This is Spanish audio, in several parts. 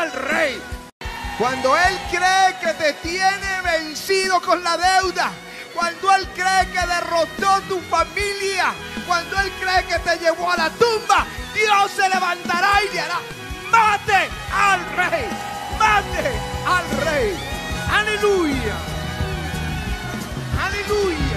al Rey. Cuando Él cree que te tiene vencido con la deuda, cuando Él cree que derrotó tu familia, cuando Él cree que te llevó a la tumba, Dios se levantará y le hará: mate al Rey, mate al Rey. Aleluya, aleluya.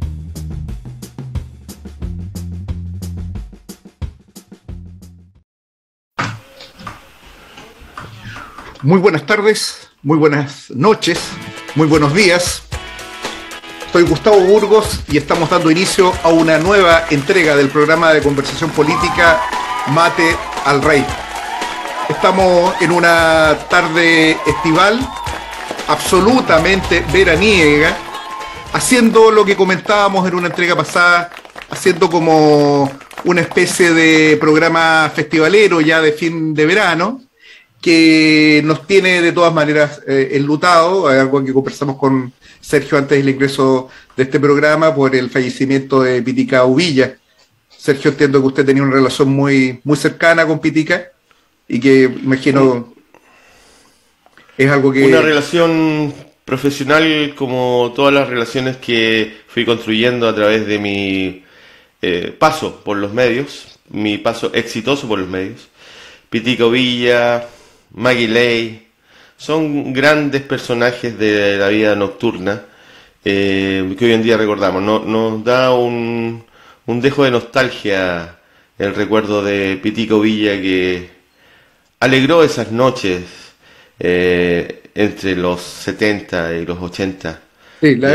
Muy buenas tardes, muy buenas noches, muy buenos días. Soy Gustavo Burgos y estamos dando inicio a una nueva entrega del programa de conversación política Mate al Rey. Estamos en una tarde estival, absolutamente veraniega, haciendo lo que comentábamos en una entrega pasada, haciendo como una especie de programa festivalero ya de fin de verano, que nos tiene de todas maneras enlutado, algo que conversamos con Sergio antes del ingreso de este programa por el fallecimiento de Pitica Uvilla. Sergio, entiendo que usted tenía una relación muy, muy cercana con Pitica y que imagino es algo que... Una relación profesional como todas las relaciones que fui construyendo a través de mi paso por los medios, mi paso exitoso por los medios. Pitica Uvilla, Maggie Ley, son grandes personajes de la vida nocturna que hoy en día recordamos. Nos da un dejo de nostalgia el recuerdo de Pitica Uvilla, que alegró esas noches entre los 70 y los 80. Sí, la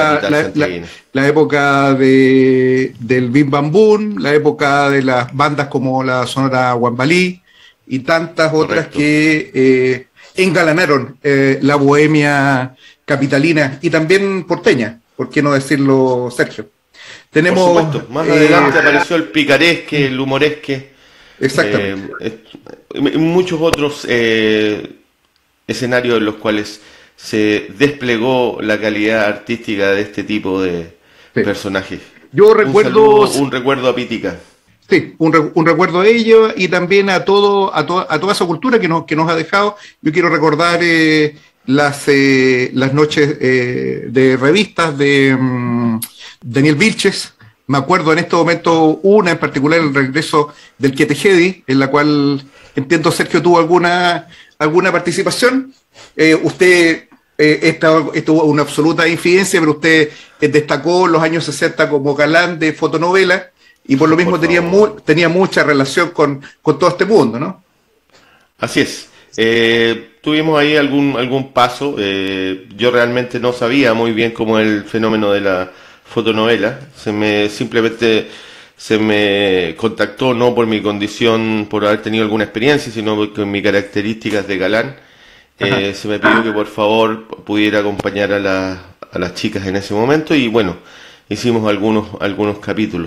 época del Bim Bam Boom, la época de las bandas como la Sonora Guambalí y tantas otras. Correcto. Que engalanaron la bohemia capitalina y también porteña, ¿por qué no decirlo, Sergio? Tenemos, por supuesto, más adelante apareció el picaresque, el humoresque. Exactamente. Muchos otros escenarios en los cuales se desplegó la calidad artística de este tipo de personajes. Yo recuerdo un recuerdo a Pitica. Sí, un recuerdo a ello y también a toda esa cultura que nos ha dejado. Yo quiero recordar las noches de revistas de Daniel Vilches. Me acuerdo en este momento una en particular, el regreso del Quetejedi, en la cual entiendo Sergio tuvo alguna participación. Usted estuvo una absoluta infidencia, pero usted destacó los años 60 como galán de fotonovela. Y por lo mismo tenía mucha relación con todo este mundo, ¿no? Así es. Tuvimos ahí algún paso. Yo realmente no sabía muy bien cómo es el fenómeno de la fotonovela. Simplemente se me contactó, no por mi condición, por haber tenido alguna experiencia, sino porque mis características de galán. Se me pidió que por favor pudiera acompañar a las chicas en ese momento y bueno, hicimos algunos capítulos.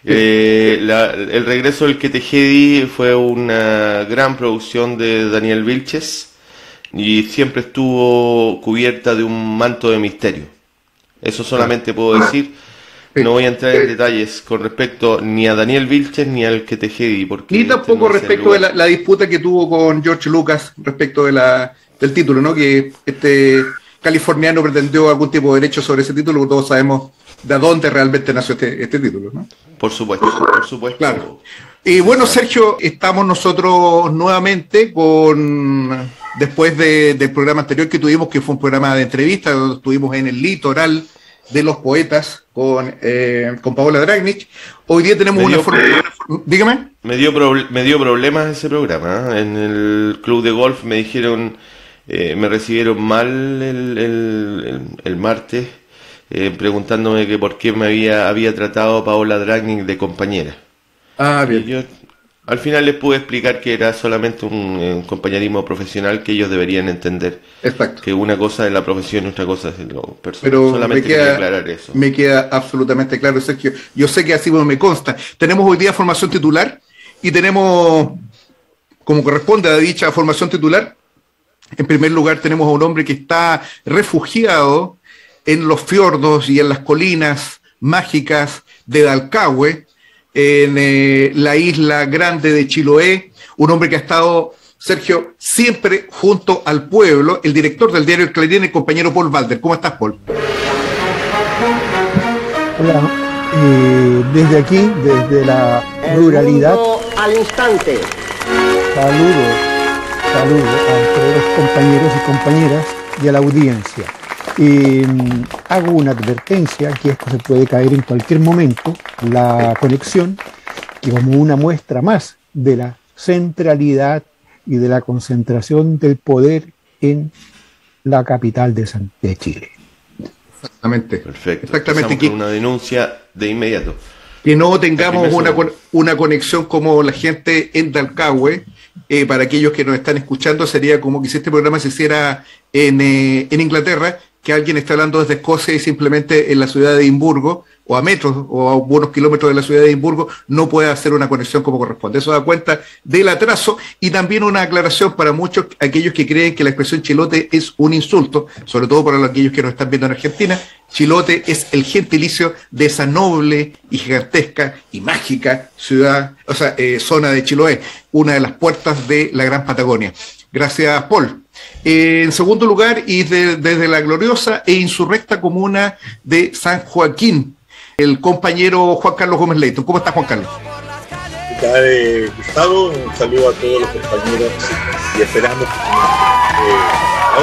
El regreso del Quetejedi fue una gran producción de Daniel Vilches y siempre estuvo cubierta de un manto de misterio. Eso solamente puedo decir. No voy a entrar en detalles con respecto ni a Daniel Vilches ni al Quetejedi, porque ni tampoco respecto de la disputa que tuvo con George Lucas respecto del título, ¿no? Que este californiano pretendió algún tipo de derecho sobre ese título, porque todos sabemos de dónde realmente nació este título, ¿no? Por supuesto. Claro. Y bueno, Sergio, estamos nosotros nuevamente después del programa anterior que tuvimos, que fue un programa de entrevistas, donde estuvimos en el litoral de los poetas con Paola Dragnich. Hoy día tenemos dígame. Me dio problemas ese programa, ¿eh? En el club de golf me dijeron, me recibieron mal el martes, preguntándome que por qué me había tratado a Paola Dragnich de compañera. Bien. Y yo al final les pude explicar que era solamente un compañerismo profesional que ellos deberían entender. Exacto. Que una cosa es la profesión y otra cosa es lo personal. Pero solamente quería aclarar eso. Me queda absolutamente claro, Sergio. Yo sé que así me consta. Tenemos hoy día formación titular y tenemos, como corresponde a dicha formación titular, en primer lugar tenemos a un hombre que está refugiado en los fiordos y en las colinas mágicas de Dalcahue, en la isla grande de Chiloé, un hombre que ha estado Sergio, siempre junto al pueblo, el director del diario El Clarín, el compañero Paul Valder. ¿Cómo estás, Paul? Hola, desde aquí, desde la ruralidad, al instante. saludo a todos los compañeros y compañeras y a la audiencia. Hago una advertencia, que esto se puede caer en cualquier momento, la conexión, que como una muestra más de la centralidad y de la concentración del poder en la capital de Chile. Exactamente. Perfecto. Exactamente. Con una denuncia de inmediato. Que no tengamos una conexión como la gente en Dalcahue. Para aquellos que nos están escuchando, sería como que si este programa se hiciera en Inglaterra, que alguien está hablando desde Escocia y simplemente en la ciudad de Edimburgo, o a metros, o a unos kilómetros de la ciudad de Edimburgo, no puede hacer una conexión como corresponde. Eso da cuenta del atraso. Y también una aclaración para muchos, aquellos que creen que la expresión chilote es un insulto, sobre todo para aquellos que nos están viendo en Argentina. Chilote es el gentilicio de esa noble y gigantesca y mágica ciudad, zona de Chiloé, una de las puertas de la Gran Patagonia. Gracias, Paul. En segundo lugar, y desde la gloriosa e insurrecta comuna de San Joaquín, el compañero Juan Carlos Gómez Leito. ¿Cómo estás, Juan Carlos? ¿Qué tal, Gustavo? Un saludo a todos los compañeros y esperando que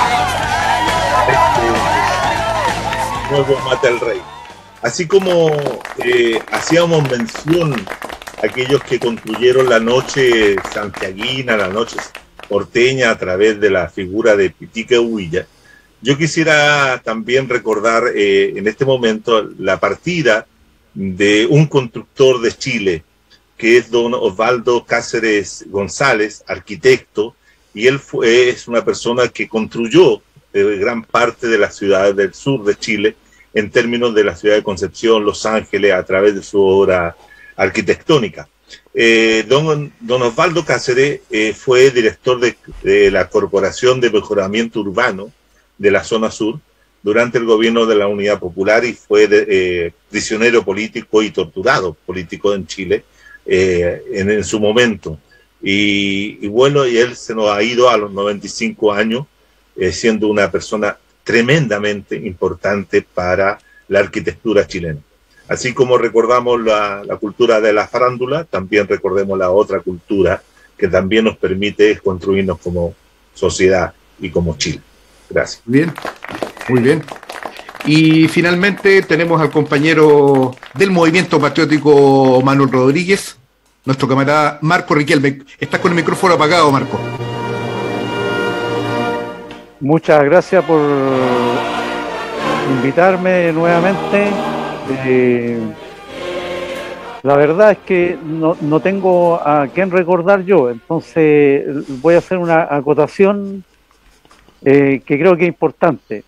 nuevo Mate al Rey. Así como hacíamos mención a aquellos que construyeron la noche santiaguina, la noche porteña a través de la figura de Pitique Huilla, yo quisiera también recordar en este momento la partida de un constructor de Chile, que es don Osvaldo Cáceres González, arquitecto, y él es una persona que construyó gran parte de las ciudades del sur de Chile, en términos de la ciudad de Concepción, Los Ángeles, a través de su obra arquitectónica. Don Osvaldo Cáceres fue director de la Corporación de Mejoramiento Urbano de la zona sur durante el gobierno de la Unidad Popular y fue prisionero político y torturado político en Chile en su momento. Y bueno, y él se nos ha ido a los 95 años, siendo una persona tremendamente importante para la arquitectura chilena. Así como recordamos la cultura de la farándula, también recordemos la otra cultura que también nos permite construirnos como sociedad y como Chile. Gracias. Bien, muy bien. Y finalmente tenemos al compañero del Movimiento Patriótico Manuel Rodríguez, nuestro camarada Marco Riquelme. Estás con el micrófono apagado, Marco. Muchas gracias por invitarme nuevamente. La verdad es que no tengo a quién recordar yo, entonces voy a hacer una acotación que creo que es importante.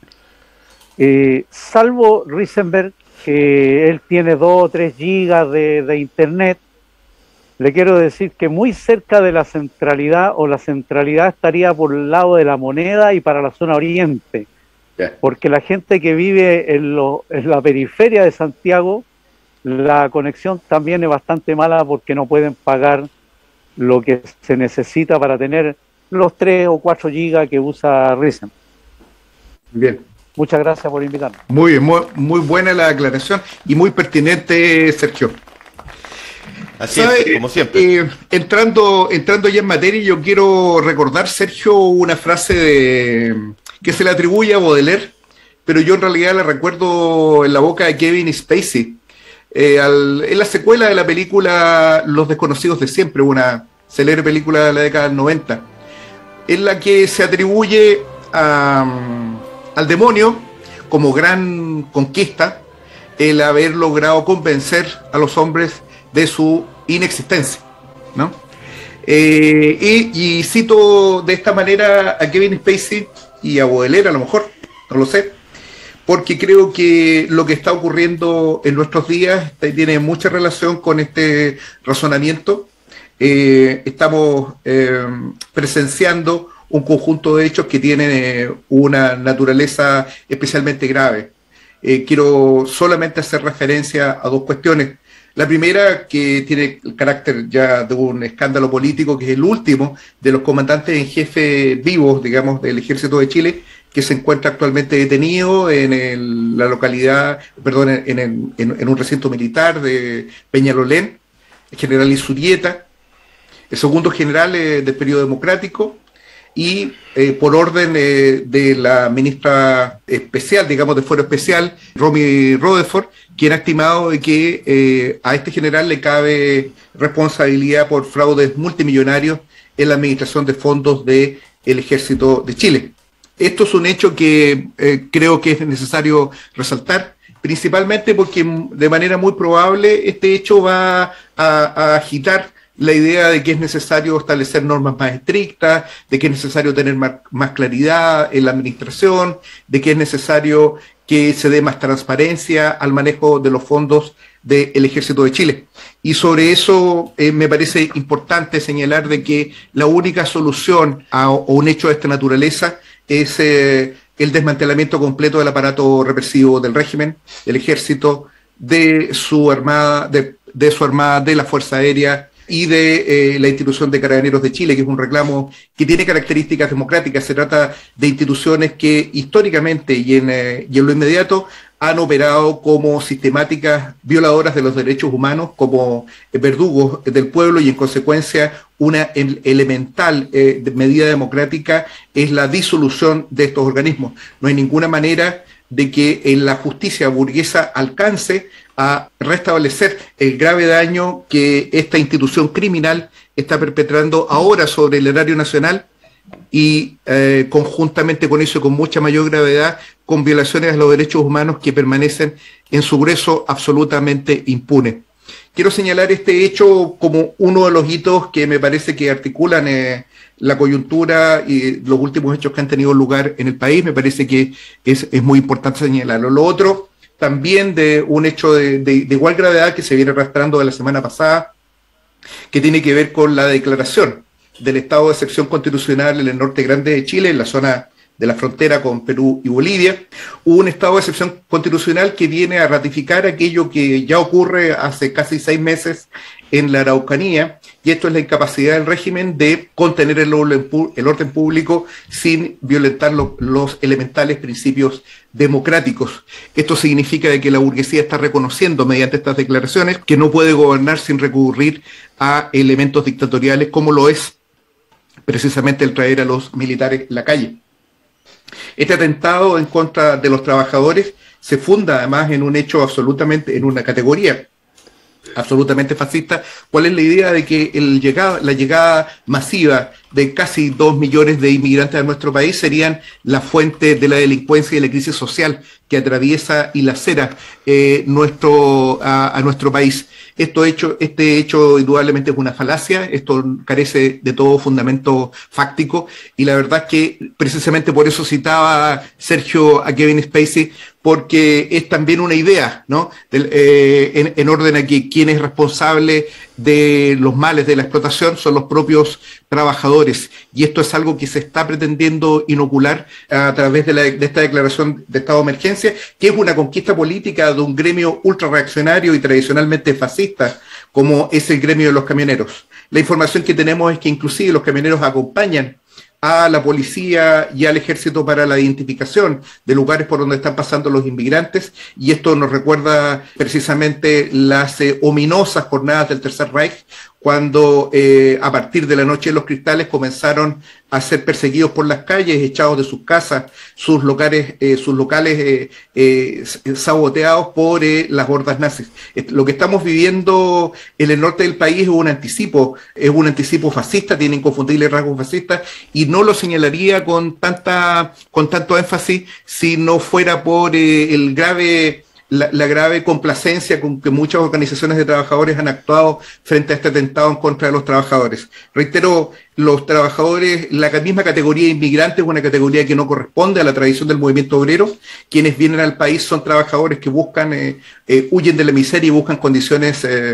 Salvo Risenberg, que él tiene 2 o 3 gigas de internet, le quiero decir que muy cerca de la centralidad, o la centralidad estaría por el lado de La Moneda y para la zona oriente, porque la gente que vive en la periferia de Santiago, la conexión también es bastante mala porque no pueden pagar lo que se necesita para tener los 3 o 4 gigas que usa Risen. Bien. Muchas gracias por invitarme. Muy bien, muy buena la aclaración y muy pertinente, Sergio. Así es, como siempre. Entrando ya en materia, yo quiero recordar, Sergio, una frase que se le atribuye a Baudelaire, pero yo en realidad la recuerdo en la boca de Kevin Spacey, en la secuela de la película Los Desconocidos de Siempre, una célebre película de la década del 90, en la que se atribuye al demonio como gran conquista el haber logrado convencer a los hombres de su inexistencia, ¿no? Y cito de esta manera a Kevin Spacey y a Baudelaire, a lo mejor, no lo sé, porque creo que lo que está ocurriendo en nuestros días tiene mucha relación con este razonamiento. Estamos presenciando un conjunto de hechos que tienen una naturaleza especialmente grave. Quiero solamente hacer referencia a 2 cuestiones. La primera, que tiene el carácter ya de un escándalo político, que es el último de los comandantes en jefe vivos, digamos, del Ejército de Chile, que se encuentra actualmente detenido en la localidad, perdón, en un recinto militar de Peñalolén, el general Isurieta, el segundo general del periodo democrático, y por orden de la ministra especial, digamos, de Fuero Especial, Romy Rutherford, quien ha estimado de que a este general le cabe responsabilidad por fraudes multimillonarios en la administración de fondos del Ejército de Chile. Esto es un hecho que creo que es necesario resaltar, principalmente porque de manera muy probable este hecho va a agitar la idea de que es necesario establecer normas más estrictas, de que es necesario tener más claridad en la administración, de que es necesario que se dé más transparencia al manejo de los fondos del Ejército de Chile. Y sobre eso me parece importante señalar de que la única solución a un hecho de esta naturaleza es el desmantelamiento completo del aparato represivo del régimen, del Ejército, de su armada, de la Fuerza Aérea y de la institución de Carabineros de Chile, que es un reclamo que tiene características democráticas. Se trata de instituciones que históricamente y en lo inmediato han operado como sistemáticas violadoras de los derechos humanos, como verdugos del pueblo, y en consecuencia una elemental medida democrática es la disolución de estos organismos. No hay ninguna manera de que la justicia burguesa alcance a restablecer el grave daño que esta institución criminal está perpetrando ahora sobre el erario nacional y conjuntamente con eso, con mucha mayor gravedad, con violaciones a los derechos humanos que permanecen en su grueso absolutamente impunes. Quiero señalar este hecho como uno de los hitos que me parece que articulan la coyuntura y los últimos hechos que han tenido lugar en el país. Me parece que es muy importante señalarlo. Lo otro, también de un hecho de igual gravedad que se viene arrastrando de la semana pasada, que tiene que ver con la declaración del estado de excepción constitucional en el norte grande de Chile, en la zona de la frontera con Perú y Bolivia. Hubo un estado de excepción constitucional que viene a ratificar aquello que ya ocurre hace casi 6 meses en la Araucanía, y esto es la incapacidad del régimen de contener el orden público sin violentar los elementales principios democráticos. Esto significa de que la burguesía está reconociendo mediante estas declaraciones que no puede gobernar sin recurrir a elementos dictatoriales, como lo es precisamente el traer a los militares a la calle. Este atentado en contra de los trabajadores se funda además en un hecho absolutamente, en una categoría absolutamente fascista. ¿Cuál es la idea de que la llegada masiva de casi 2 millones de inmigrantes a nuestro país serían la fuente de la delincuencia y de la crisis social que atraviesa y lacera a nuestro país? Este hecho indudablemente es una falacia, esto carece de todo fundamento fáctico, y la verdad es que precisamente por eso citaba Sergio a Kevin Spacey, porque es también una idea, ¿no? En orden a que quien es responsable de los males de la explotación son los propios trabajadores, y esto es algo que se está pretendiendo inocular a través de esta declaración de estado de emergencia, que es una conquista política de un gremio ultrarreaccionario y tradicionalmente fascista, como es el gremio de los camioneros. La información que tenemos es que inclusive los camioneros acompañan a la policía y al ejército para la identificación de lugares por donde están pasando los inmigrantes, y esto nos recuerda precisamente las ominosas jornadas del Tercer Reich, cuando a partir de la Noche de los Cristales comenzaron a ser perseguidos por las calles, echados de sus casas, sus locales saboteados por las hordas nazis. Lo que estamos viviendo en el norte del país es un anticipo fascista, tiene inconfundibles rasgos fascistas, y no lo señalaría con tanto énfasis si no fuera por la grave complacencia con que muchas organizaciones de trabajadores han actuado frente a este atentado en contra de los trabajadores. Reitero, los trabajadores, la misma categoría de inmigrantes es una categoría que no corresponde a la tradición del movimiento obrero. Quienes vienen al país son trabajadores que huyen de la miseria y buscan condiciones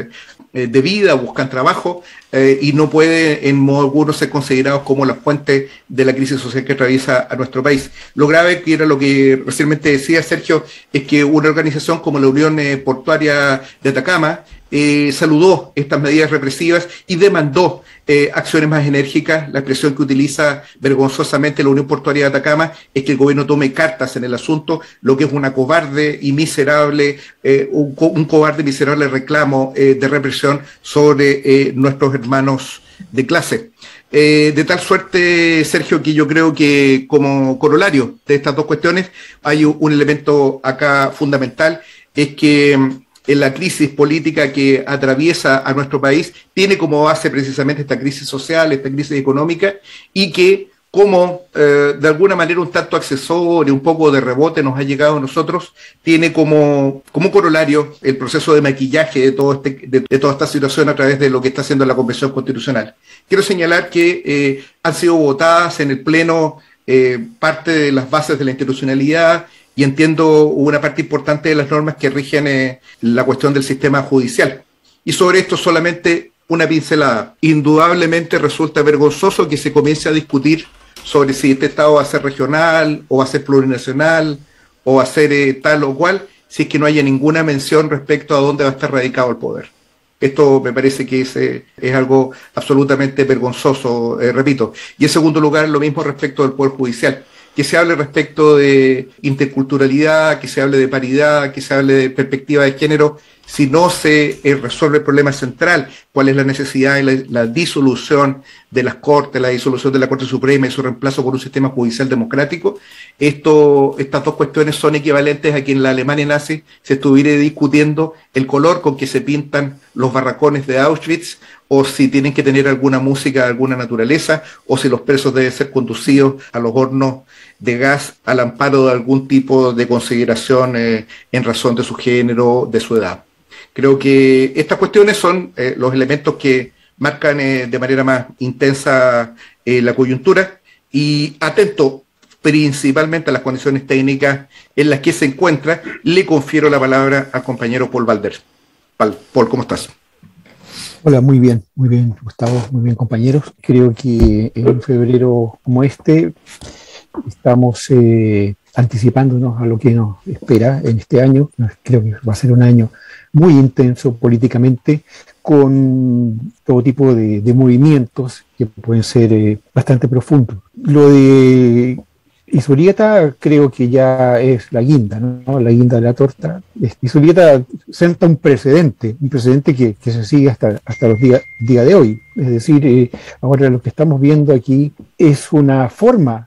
de vida, buscan trabajo y no pueden en modo alguno ser considerados como la fuente de la crisis social que atraviesa a nuestro país. Lo grave, que era lo que recientemente decía Sergio, es que una organización como la Unión Portuaria de Atacama saludó estas medidas represivas y demandó acciones más enérgicas. La expresión que utiliza vergonzosamente la Unión Portuaria de Atacama es que el gobierno tome cartas en el asunto, lo que es una cobarde y miserable, un cobarde y miserable reclamo de represión sobre nuestros hermanos de clase. De tal suerte, Sergio, que yo creo que como corolario de estas dos cuestiones hay un elemento acá fundamental, es que en la crisis política que atraviesa a nuestro país tiene como base precisamente esta crisis social, esta crisis económica, y que como de alguna manera un tanto accesorio, un poco de rebote nos ha llegado a nosotros, tiene como corolario el proceso de maquillaje de toda esta situación a través de lo que está haciendo la Convención Constitucional. Quiero señalar que han sido votadas en el Pleno parte de las bases de la institucionalidad, y entiendo una parte importante de las normas que rigen la cuestión del sistema judicial. Y sobre esto solamente una pincelada. Indudablemente resulta vergonzoso que se comience a discutir sobre si este Estado va a ser regional, o va a ser plurinacional, o va a ser tal o cual, si es que no haya ninguna mención respecto a dónde va a estar radicado el poder. Esto me parece que es algo absolutamente vergonzoso, repito. Y en segundo lugar, lo mismo respecto del Poder Judicial. Que se hable respecto de interculturalidad, que se hable de paridad, que se hable de perspectiva de género, si no se resuelve el problema central, cuál es la necesidad de la disolución de las Cortes, la disolución de la Corte Suprema y su reemplazo por un sistema judicial democrático. Estas dos cuestiones son equivalentes a que en la Alemania nazi se estuviera discutiendo el color con que se pintan los barracones de Auschwitz, o si tienen que tener alguna música de alguna naturaleza, o si los presos deben ser conducidos a los hornos de gas al amparo de algún tipo de consideración en razón de su género, de su edad. Creo que estas cuestiones son los elementos que marcan de manera más intensa la coyuntura, y atento principalmente a las condiciones técnicas en las que se encuentra, le confiero la palabra al compañero Paul Balder. Paul, ¿cómo estás? Hola, muy bien, Gustavo, muy bien, compañeros. Creo que en un febrero como este estamos anticipándonos a lo que nos espera en este año. Creo que va a ser un año muy intenso políticamente, con todo tipo de movimientos que pueden ser bastante profundos. Lo de Izurieta creo que ya es la guinda, ¿no? La guinda de la torta. Izurieta senta un precedente que se sigue hasta los día de hoy. Es decir, ahora lo que estamos viendo aquí es una forma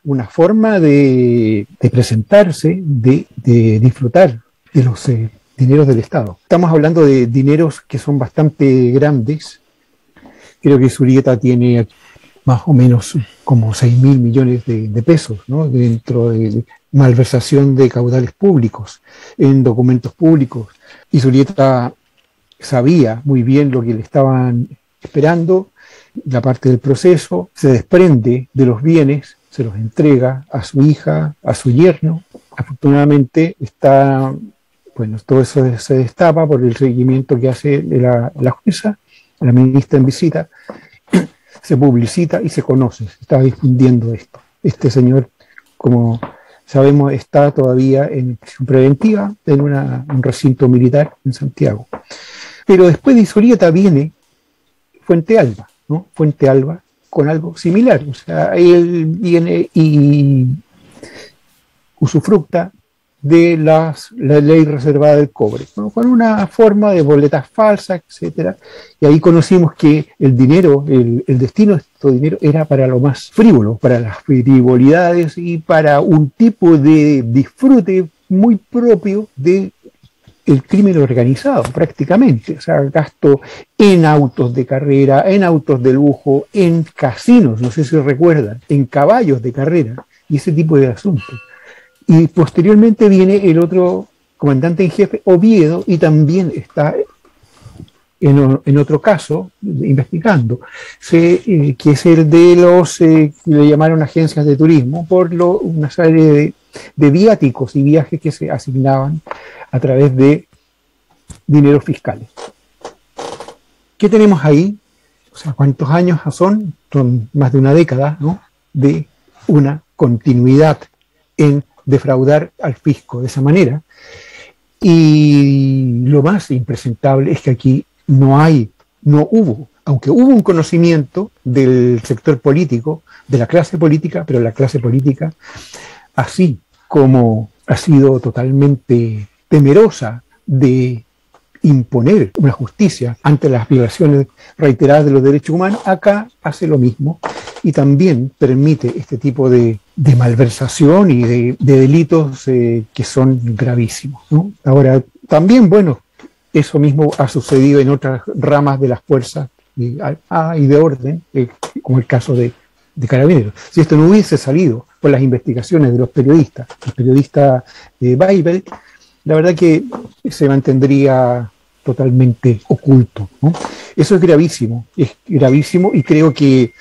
de presentarse, de disfrutar de los dineros del Estado. Estamos hablando de dineros que son bastante grandes. Creo que Izurieta tiene más o menos como 6.000 millones de pesos, ¿no? Dentro de malversación de caudales públicos, en documentos públicos. Izurieta sabía muy bien lo que le estaban esperando, la parte del proceso, se desprende de los bienes, se los entrega a su hija, a su yerno. Afortunadamente todo eso se destapa por el seguimiento que hace la jueza, la ministra en visita. Se publicita y se conoce, se está difundiendo esto. Este señor, como sabemos, está todavía en prisión preventiva en un recinto militar en Santiago. Pero después de Izurieta viene Fuente Alba, ¿no? Fuente Alba con algo similar. O sea, él viene y usufructa de la ley reservada del cobre, ¿no? Con una forma de boletas falsas, etcétera. Y ahí conocimos que el dinero, el destino de este dinero era para lo más frívolo, para las frivolidades y para un tipo de disfrute muy propio de el crimen organizado, prácticamente. O sea, gasto en autos de carrera, en autos de lujo, en casinos, no sé si recuerdan, en caballos de carrera y ese tipo de asuntos. Y posteriormente viene el otro comandante en jefe, Oviedo, y también está en otro caso investigando, que es el de los que le llamaron agencias de turismo, por una serie de viáticos y viajes que se asignaban a través de dineros fiscales. ¿Qué tenemos ahí? O sea, ¿cuántos años son? Son más de una década, ¿no? De una continuidad en defraudar al fisco de esa manera. Y lo más impresentable es que aquí no hubo, aunque hubo un conocimiento del sector político, de la clase política, pero la clase política, así como ha sido totalmente temerosa de imponer una justicia ante las violaciones reiteradas de los derechos humanos, acá hace lo mismo y también permite este tipo de malversación y de delitos que son gravísimos, ¿no? Ahora, también, bueno, eso mismo ha sucedido en otras ramas de las fuerzas y de orden, como el caso de Carabineros. Si esto no hubiese salido por las investigaciones de los periodistas, el periodista Weibel, la verdad que se mantendría totalmente oculto, ¿no? Eso es gravísimo y creo que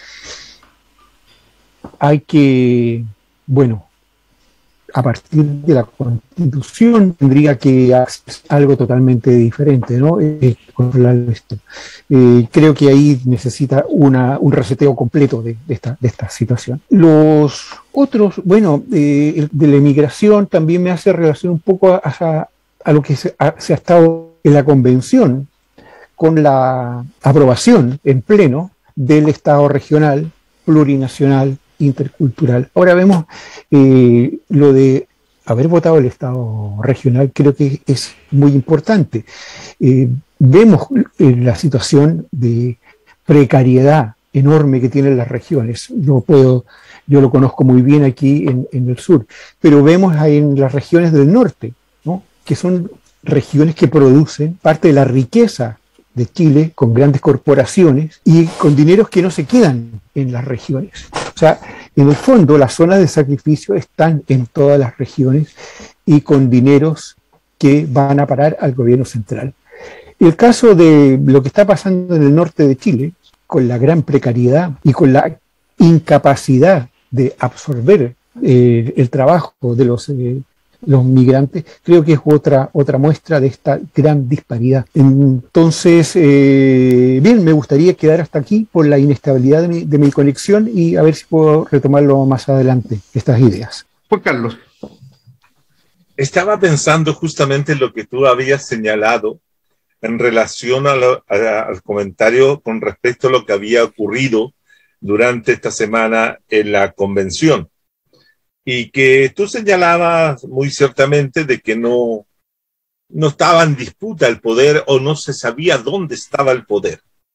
hay que, bueno, a partir de la Constitución tendría que hacer algo totalmente diferente, ¿no? Controlar esto. Creo que ahí necesita un reseteo completo de esta situación. Los otros, bueno, de la emigración también me hace relación un poco a lo que se ha estado en la convención con la aprobación en pleno del Estado regional, plurinacional, intercultural. Ahora vemos lo de haber votado el Estado regional, creo que es muy importante. Vemos la situación de precariedad enorme que tienen las regiones. Yo lo conozco muy bien aquí en el sur, pero vemos ahí en las regiones del norte, ¿no? Que son regiones que producen parte de la riqueza de Chile con grandes corporaciones y con dineros que no se quedan en las regiones. O sea, en el fondo las zonas de sacrificio están en todas las regiones y con dineros que van a parar al gobierno central. El caso de lo que está pasando en el norte de Chile, con la gran precariedad y con la incapacidad de absorber el trabajo de los migrantes, creo que es otra muestra de esta gran disparidad. Entonces, bien, me gustaría quedar hasta aquí por la inestabilidad de mi conexión y a ver si puedo retomarlo más adelante, estas ideas. Juan Carlos. Estaba pensando justamente en lo que tú habías señalado en relación al comentario con respecto a lo que había ocurrido durante esta semana en la convención. Y que tú señalabas muy ciertamente de que no estaba en disputa el poder o no se sabía dónde estaba el poder.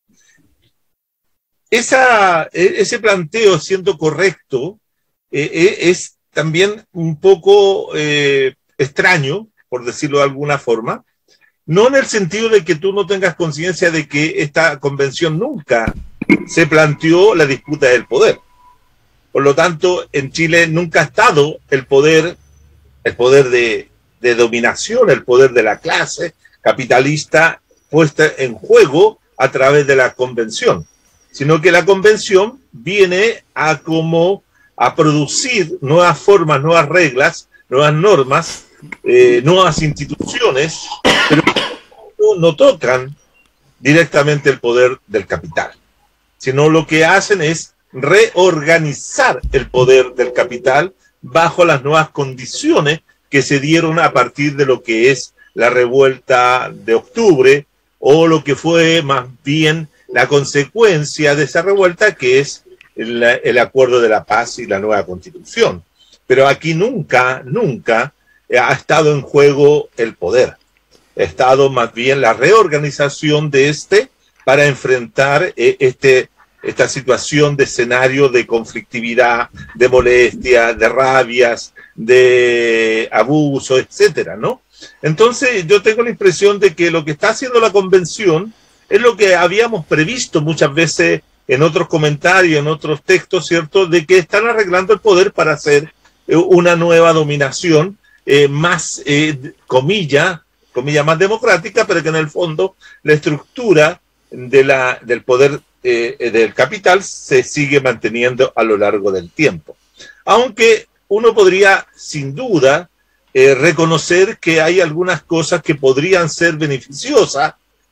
Ese planteo, siendo correcto, es también un poco extraño, por decirlo de alguna forma, no en el sentido de que tú no tengas conciencia de que esta convención nunca se planteó la disputa del poder. Por lo tanto, en Chile nunca ha estado el poder de dominación, el poder de la clase capitalista puesta en juego a través de la convención, sino que la convención viene a producir nuevas formas, nuevas reglas, nuevas normas, nuevas instituciones, pero no tocan directamente el poder del capital, sino lo que hacen es reorganizar el poder del capital bajo las nuevas condiciones que se dieron a partir de lo que es la revuelta de octubre o lo que fue más bien la consecuencia de esa revuelta, que es el acuerdo de la paz y la nueva constitución. Pero aquí nunca ha estado en juego el poder. Ha estado más bien la reorganización de para enfrentar esta situación de escenario de conflictividad, de molestia, de rabias, de abuso, etcétera, ¿no? Entonces yo tengo la impresión de que lo que está haciendo la convención es lo que habíamos previsto muchas veces en otros comentarios, en otros textos, ¿cierto? De que están arreglando el poder para hacer una nueva dominación más, comilla más democrática, pero que en el fondo la estructura del poder del capital se sigue manteniendo a lo largo del tiempo. Aunque uno podría, sin duda, reconocer que hay algunas cosas que podrían ser beneficiosas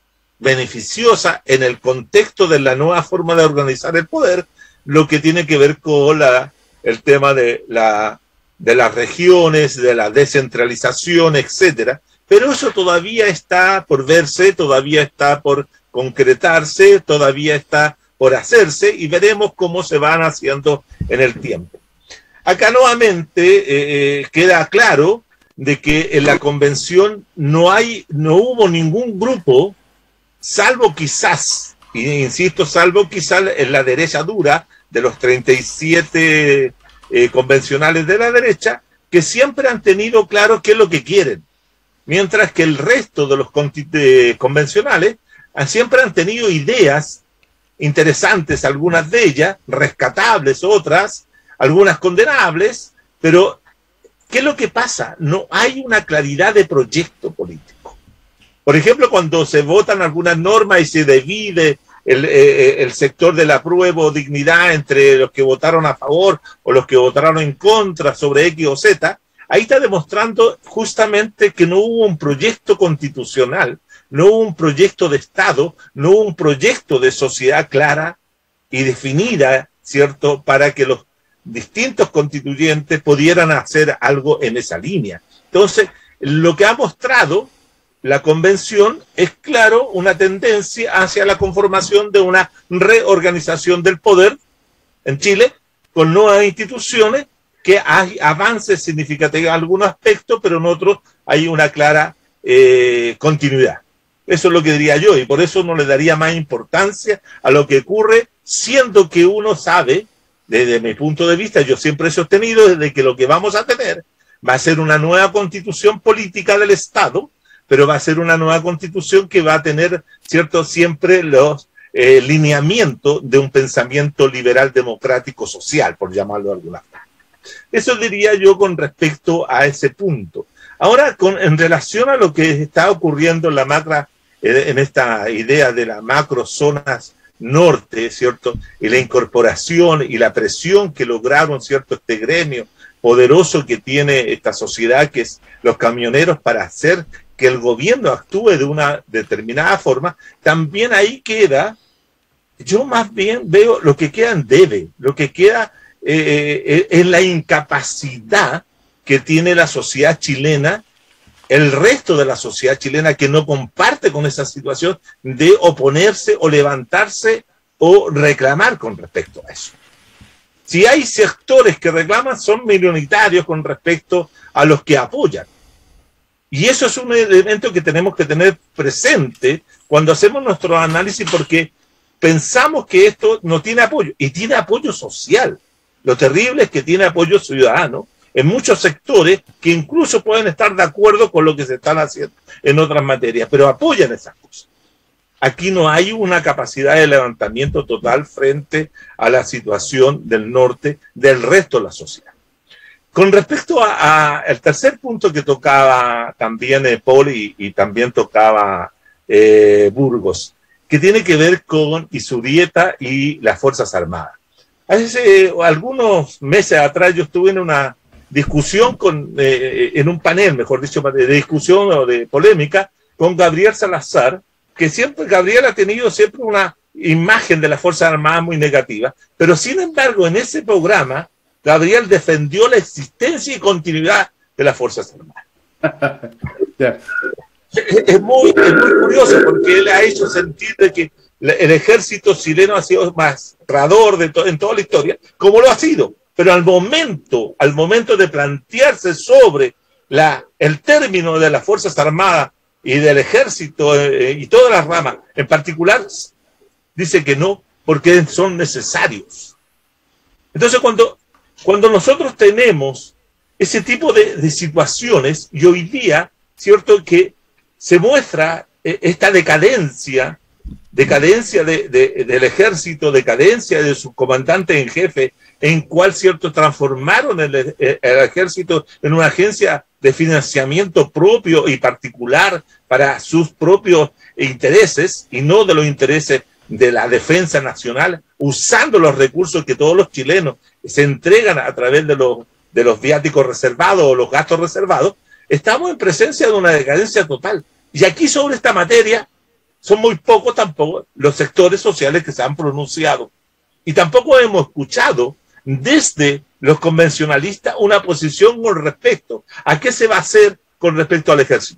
beneficiosa en el contexto de la nueva forma de organizar el poder, lo que tiene que ver con el tema de las regiones, de la descentralización, etcétera. Pero eso todavía está por verse, todavía está por concretarse, todavía está por hacerse, y veremos cómo se van haciendo en el tiempo. Acá nuevamente queda claro de que en la convención no hubo ningún grupo, salvo quizás, insisto, salvo quizás en la derecha dura, de los 37 convencionales de la derecha, que siempre han tenido claro qué es lo que quieren, mientras que el resto de los convencionales siempre han tenido ideas interesantes, algunas de ellas, rescatables, otras, algunas condenables, pero ¿qué es lo que pasa? No hay una claridad de proyecto político. Por ejemplo, cuando se votan algunas normas y se divide el sector del apruebo o dignidad entre los que votaron a favor o los que votaron en contra sobre X o Z, ahí está demostrando justamente que no hubo un proyecto constitucional, no hubo un proyecto de Estado, no hubo un proyecto de sociedad clara y definida, ¿cierto?, para que los distintos constituyentes pudieran hacer algo en esa línea. Entonces, lo que ha mostrado la convención es, claro, una tendencia hacia la conformación de una reorganización del poder en Chile, con nuevas instituciones, que hay avances significativos en algunos aspectos, pero en otros hay una clara continuidad. Eso es lo que diría yo, y por eso no le daría más importancia a lo que ocurre, siendo que uno sabe, desde mi punto de vista, yo siempre he sostenido desde que lo que vamos a tener va a ser una nueva constitución política del Estado, pero va a ser una nueva constitución que va a tener, ¿cierto?, siempre los lineamientos de un pensamiento liberal democrático social, por llamarlo de alguna forma. Eso diría yo con respecto a ese punto. Ahora, en relación a lo que está ocurriendo en esta idea de las macrozonas norte, ¿cierto?, y la incorporación y la presión que lograron, ¿cierto?, este gremio poderoso que tiene esta sociedad, que es los camioneros, para hacer que el gobierno actúe de una determinada forma, también ahí queda, yo más bien veo lo que queda en debe, lo que queda es la incapacidad que tiene la sociedad chilena, el resto de la sociedad chilena que no comparte con esa situación, de oponerse o levantarse o reclamar con respecto a eso. Si hay sectores que reclaman, son minoritarios con respecto a los que apoyan. Y eso es un elemento que tenemos que tener presente cuando hacemos nuestro análisis, porque pensamos que esto no tiene apoyo, y tiene apoyo social. Lo terrible es que tiene apoyo ciudadano en muchos sectores que incluso pueden estar de acuerdo con lo que se están haciendo en otras materias, pero apoyan esas cosas. Aquí no hay una capacidad de levantamiento total frente a la situación del norte del resto de la sociedad. Con respecto al tercer punto que tocaba también Paul y también tocaba Burgos, que tiene que ver con Isurrieta y las Fuerzas Armadas. Hace algunos meses atrás yo estuve en una discusión en un panel, mejor dicho, de discusión o de polémica con Gabriel Salazar, que siempre Gabriel ha tenido siempre una imagen de las Fuerzas Armadas muy negativa, pero sin embargo en ese programa Gabriel defendió la existencia y continuidad de las Fuerzas Armadas. Yeah. Es muy curioso, porque él ha hecho sentir de que el ejército chileno ha sido mastrador en toda la historia, como lo ha sido, pero al momento de plantearse sobre el término de las Fuerzas Armadas y del ejército y todas las ramas, en particular, dice que no, porque son necesarios. Entonces, cuando nosotros tenemos ese tipo de situaciones, y hoy día, cierto, que se muestra esta decadencia del ejército, decadencia de sus comandantes en jefe, en cual, cierto, transformaron el ejército en una agencia de financiamiento propio y particular para sus propios intereses y no de los intereses de la defensa nacional, usando los recursos que todos los chilenos se entregan a través de los viáticos reservados o los gastos reservados. Estamos en presencia de una decadencia total. Y aquí sobre esta materia, son muy pocos tampoco los sectores sociales que se han pronunciado. Y tampoco hemos escuchado desde los convencionalistas una posición con respecto a qué se va a hacer con respecto al ejército.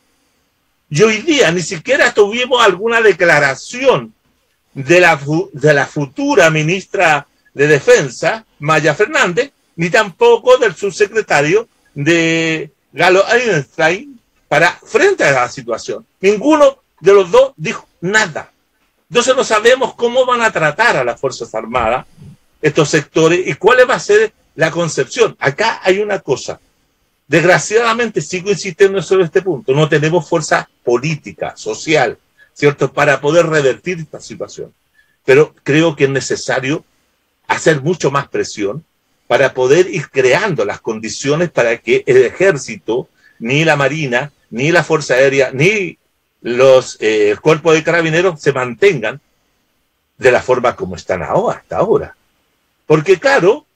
Y hoy día ni siquiera tuvimos alguna declaración de la futura ministra de Defensa, Maya Fernández, ni tampoco del subsecretario de Galo Einstein frente a la situación. Ninguno de los dos dijo nada. Entonces no sabemos cómo van a tratar a las Fuerzas Armadas estos sectores y cuál va a ser la concepción. Acá hay una cosa. Desgraciadamente, sigo insistiendo sobre este punto, no tenemos fuerza política, social, ¿cierto?, para poder revertir esta situación. Pero creo que es necesario hacer mucho más presión para poder ir creando las condiciones para que el ejército, ni la marina, ni la fuerza aérea, ni el cuerpo de carabineros se mantengan de la forma como están hasta ahora. Porque claro,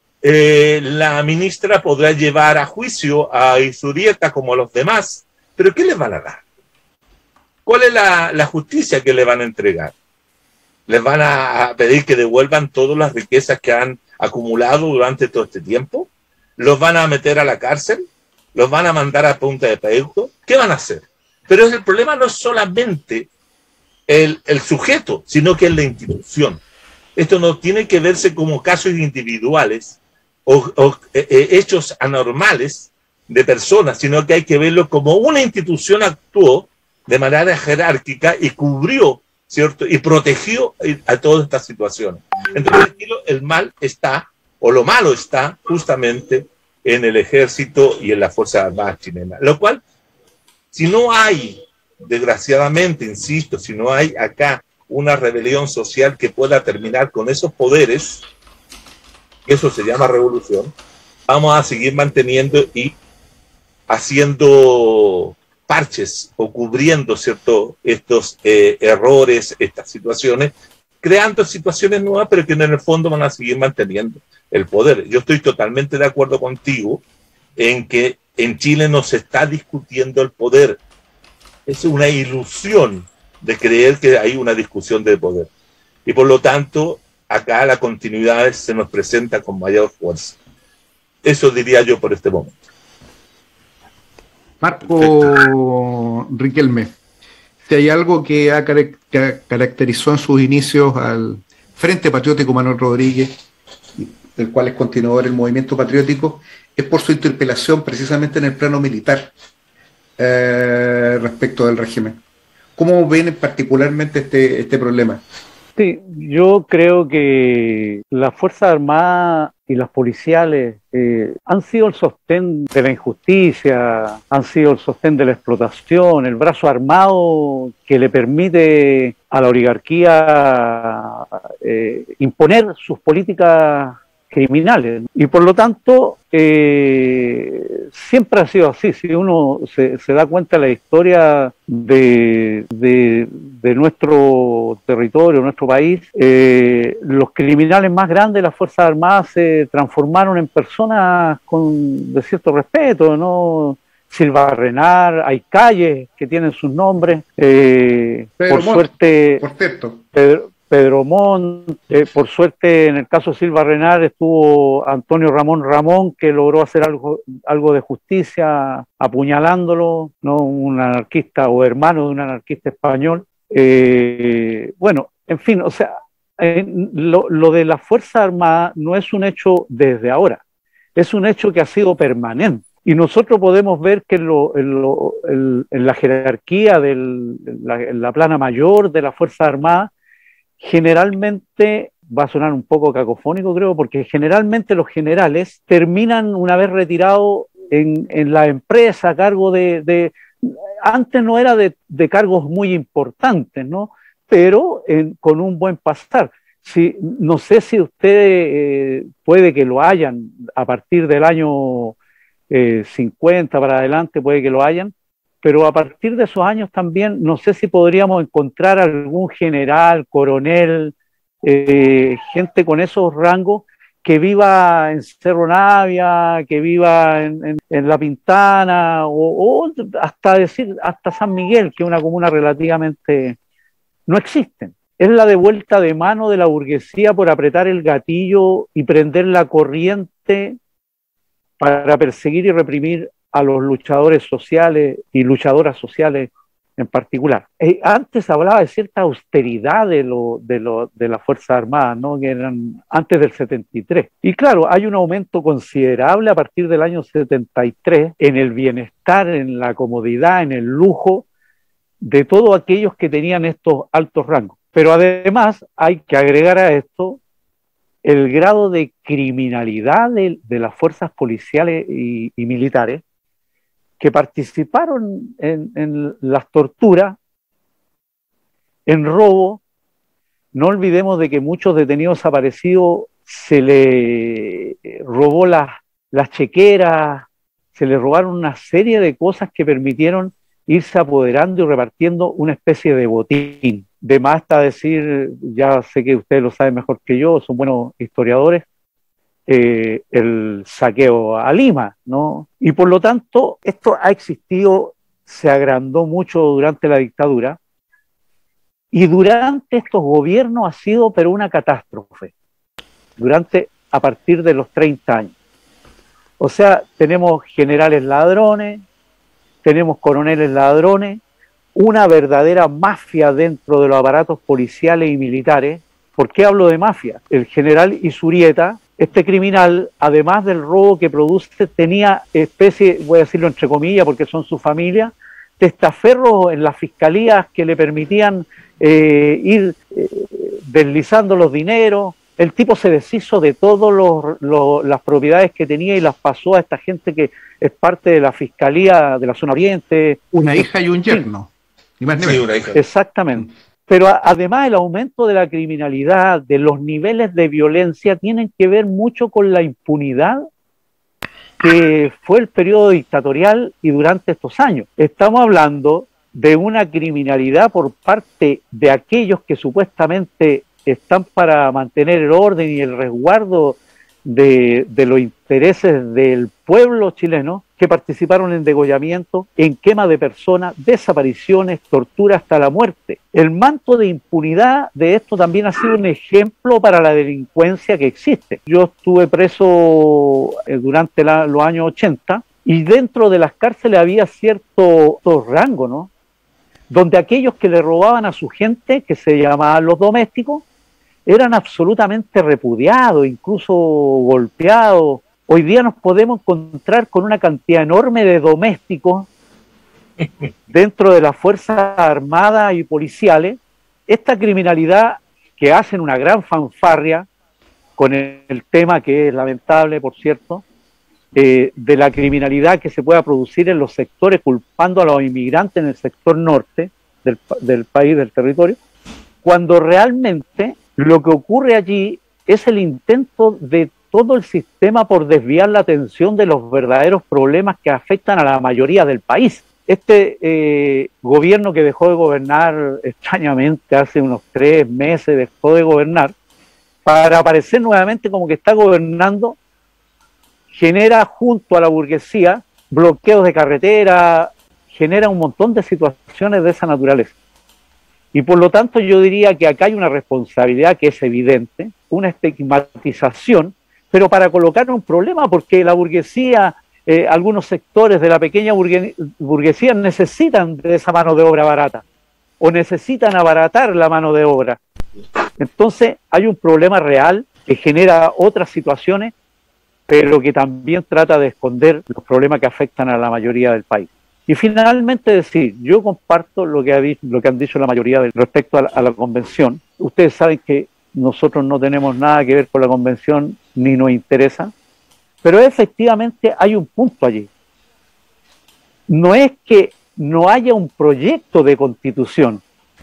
la ministra podrá llevar a juicio a Izurieta como a los demás, pero ¿qué les van a dar? ¿Cuál es la justicia que le van a entregar? ¿Les van a pedir que devuelvan todas las riquezas que han acumulado durante todo este tiempo? ¿Los van a meter a la cárcel? ¿Los van a mandar a punta de peuco? ¿Qué van a hacer? Pero el problema no es solamente el sujeto, sino que es la institución. Esto no tiene que verse como casos individuales o hechos anormales de personas, sino que hay que verlo como una institución actuó de manera jerárquica y cubrió, ¿cierto?, y protegió a todas estas situaciones. Entonces, el mal está, o lo malo está, justamente en el ejército y en las Fuerzas Armadas chilenas. Lo cual, si no hay, desgraciadamente, insisto, si no hay acá una rebelión social que pueda terminar con esos poderes, eso se llama revolución, vamos a seguir manteniendo y haciendo parches o cubriendo, ¿cierto?, estos errores, estas situaciones, creando situaciones nuevas, pero que en el fondo van a seguir manteniendo el poder. Yo estoy totalmente de acuerdo contigo en que en Chile no se está discutiendo el poder. Es una ilusión de creer que hay una discusión de poder. Y por lo tanto, acá la continuidad se nos presenta con mayor fuerza. Eso diría yo por este momento. Marco Riquelme, si hay algo que caracterizó en sus inicios al Frente Patriótico Manuel Rodríguez, del cual es continuador el movimiento patriótico, es por su interpelación precisamente en el plano militar respecto del régimen. ¿Cómo ven particularmente este problema? Sí, yo creo que las Fuerzas Armadas y las policiales han sido el sostén de la injusticia, han sido el sostén de la explotación, el brazo armado que le permite a la oligarquía imponer sus políticas criminales. Y por lo tanto, siempre ha sido así. Si uno se da cuenta de la historia de nuestro territorio, nuestro país, los criminales más grandes de las Fuerzas Armadas se transformaron en personas de cierto respeto, ¿no? Silva Renar, hay calles que tienen sus nombres. Por suerte, por cierto. Pedro Montt, por suerte en el caso de Silva Renar estuvo Antonio Ramón, que logró hacer algo de justicia apuñalándolo, ¿no? Un anarquista o hermano de un anarquista español. Bueno, en fin, o sea, lo de la Fuerza Armada no es un hecho desde ahora, es un hecho que ha sido permanente. Y nosotros podemos ver que en la jerarquía, en la plana mayor de la Fuerza Armada, generalmente, va a sonar un poco cacofónico creo, porque generalmente los generales terminan una vez retirados en la empresa a cargo antes no era de cargos muy importantes, ¿no? Pero con un buen pasar. No sé si ustedes puede que lo hayan a partir del año 50 para adelante, puede que lo hayan, pero a partir de esos años también, no sé si podríamos encontrar algún general, coronel, gente con esos rangos que viva en Cerro Navia, que viva en La Pintana, o hasta San Miguel, que es una comuna relativamente no existen. Es la devuelta de mano de la burguesía por apretar el gatillo y prender la corriente para perseguir y reprimir a los luchadores sociales y luchadoras sociales en particular. Antes hablaba de cierta austeridad de las Fuerzas Armadas, ¿no? Que eran antes del 73. Y claro, hay un aumento considerable a partir del año 73 en el bienestar, en la comodidad, en el lujo de todos aquellos que tenían estos altos rangos. Pero además hay que agregar a esto el grado de criminalidad de las fuerzas policiales y militares que participaron en las torturas, en robo. No olvidemos de que muchos detenidos desaparecidos se le robó las chequeras, se le robaron una serie de cosas que permitieron irse apoderando y repartiendo una especie de botín. De más está decir, ya sé que ustedes lo saben mejor que yo, son buenos historiadores, el saqueo a Lima, ¿no? Y por lo tanto, esto ha existido, se agrandó mucho durante la dictadura, y durante estos gobiernos ha sido pero una catástrofe, a partir de los 30 años. O sea, tenemos generales ladrones, tenemos coroneles ladrones, una verdadera mafia dentro de los aparatos policiales y militares. ¿Por qué hablo de mafia? El general Izurieta, este criminal, además del robo que produce, tenía especie, voy a decirlo entre comillas porque son su familia, testaferros en las fiscalías que le permitían ir deslizando los dineros. El tipo se deshizo de todas las propiedades que tenía y las pasó a esta gente que es parte de la fiscalía de la zona oriente. Una hija y un yerno. Ni más ni menos. una hija. Exactamente. Pero además el aumento de la criminalidad, de los niveles de violencia, tienen que ver mucho con la impunidad que fue el periodo dictatorial y durante estos años. Estamos hablando de una criminalidad por parte de aquellos que supuestamente están para mantener el orden y el resguardo de los intereses del pueblo chileno, que participaron en degollamiento, en quema de personas, desapariciones, tortura hasta la muerte. El manto de impunidad de esto también ha sido un ejemplo para la delincuencia que existe. Yo estuve preso durante los años 80 y dentro de las cárceles había cierto rango, ¿no? Donde aquellos que le robaban a su gente, que se llamaban los domésticos, eran absolutamente repudiados, incluso golpeados. Hoy día nos podemos encontrar con una cantidad enorme de domésticos dentro de las Fuerzas Armadas y policiales. Esta criminalidad que hacen una gran fanfarria con el tema que es lamentable, por cierto, de la criminalidad que se pueda producir en los sectores, culpando a los inmigrantes en el sector norte del país, del territorio, cuando realmente lo que ocurre allí es el intento de todo el sistema por desviar la atención de los verdaderos problemas que afectan a la mayoría del país. Este gobierno que dejó de gobernar extrañamente hace unos 3 meses, dejó de gobernar, para aparecer nuevamente como que está gobernando, genera junto a la burguesía bloqueos de carretera, genera un montón de situaciones de esa naturaleza. Y por lo tanto yo diría que acá hay una responsabilidad que es evidente, una estigmatización, pero para colocar un problema, porque la burguesía, algunos sectores de la pequeña burguesía necesitan de esa mano de obra barata, o necesitan abaratar la mano de obra. Entonces hay un problema real que genera otras situaciones, pero que también trata de esconder los problemas que afectan a la mayoría del país. Y finalmente decir, yo comparto lo que han dicho la mayoría respecto a la convención. Ustedes saben que nosotros no tenemos nada que ver con la convención, ni nos interesa, pero efectivamente hay un punto allí. No es que no haya un proyecto de constitución,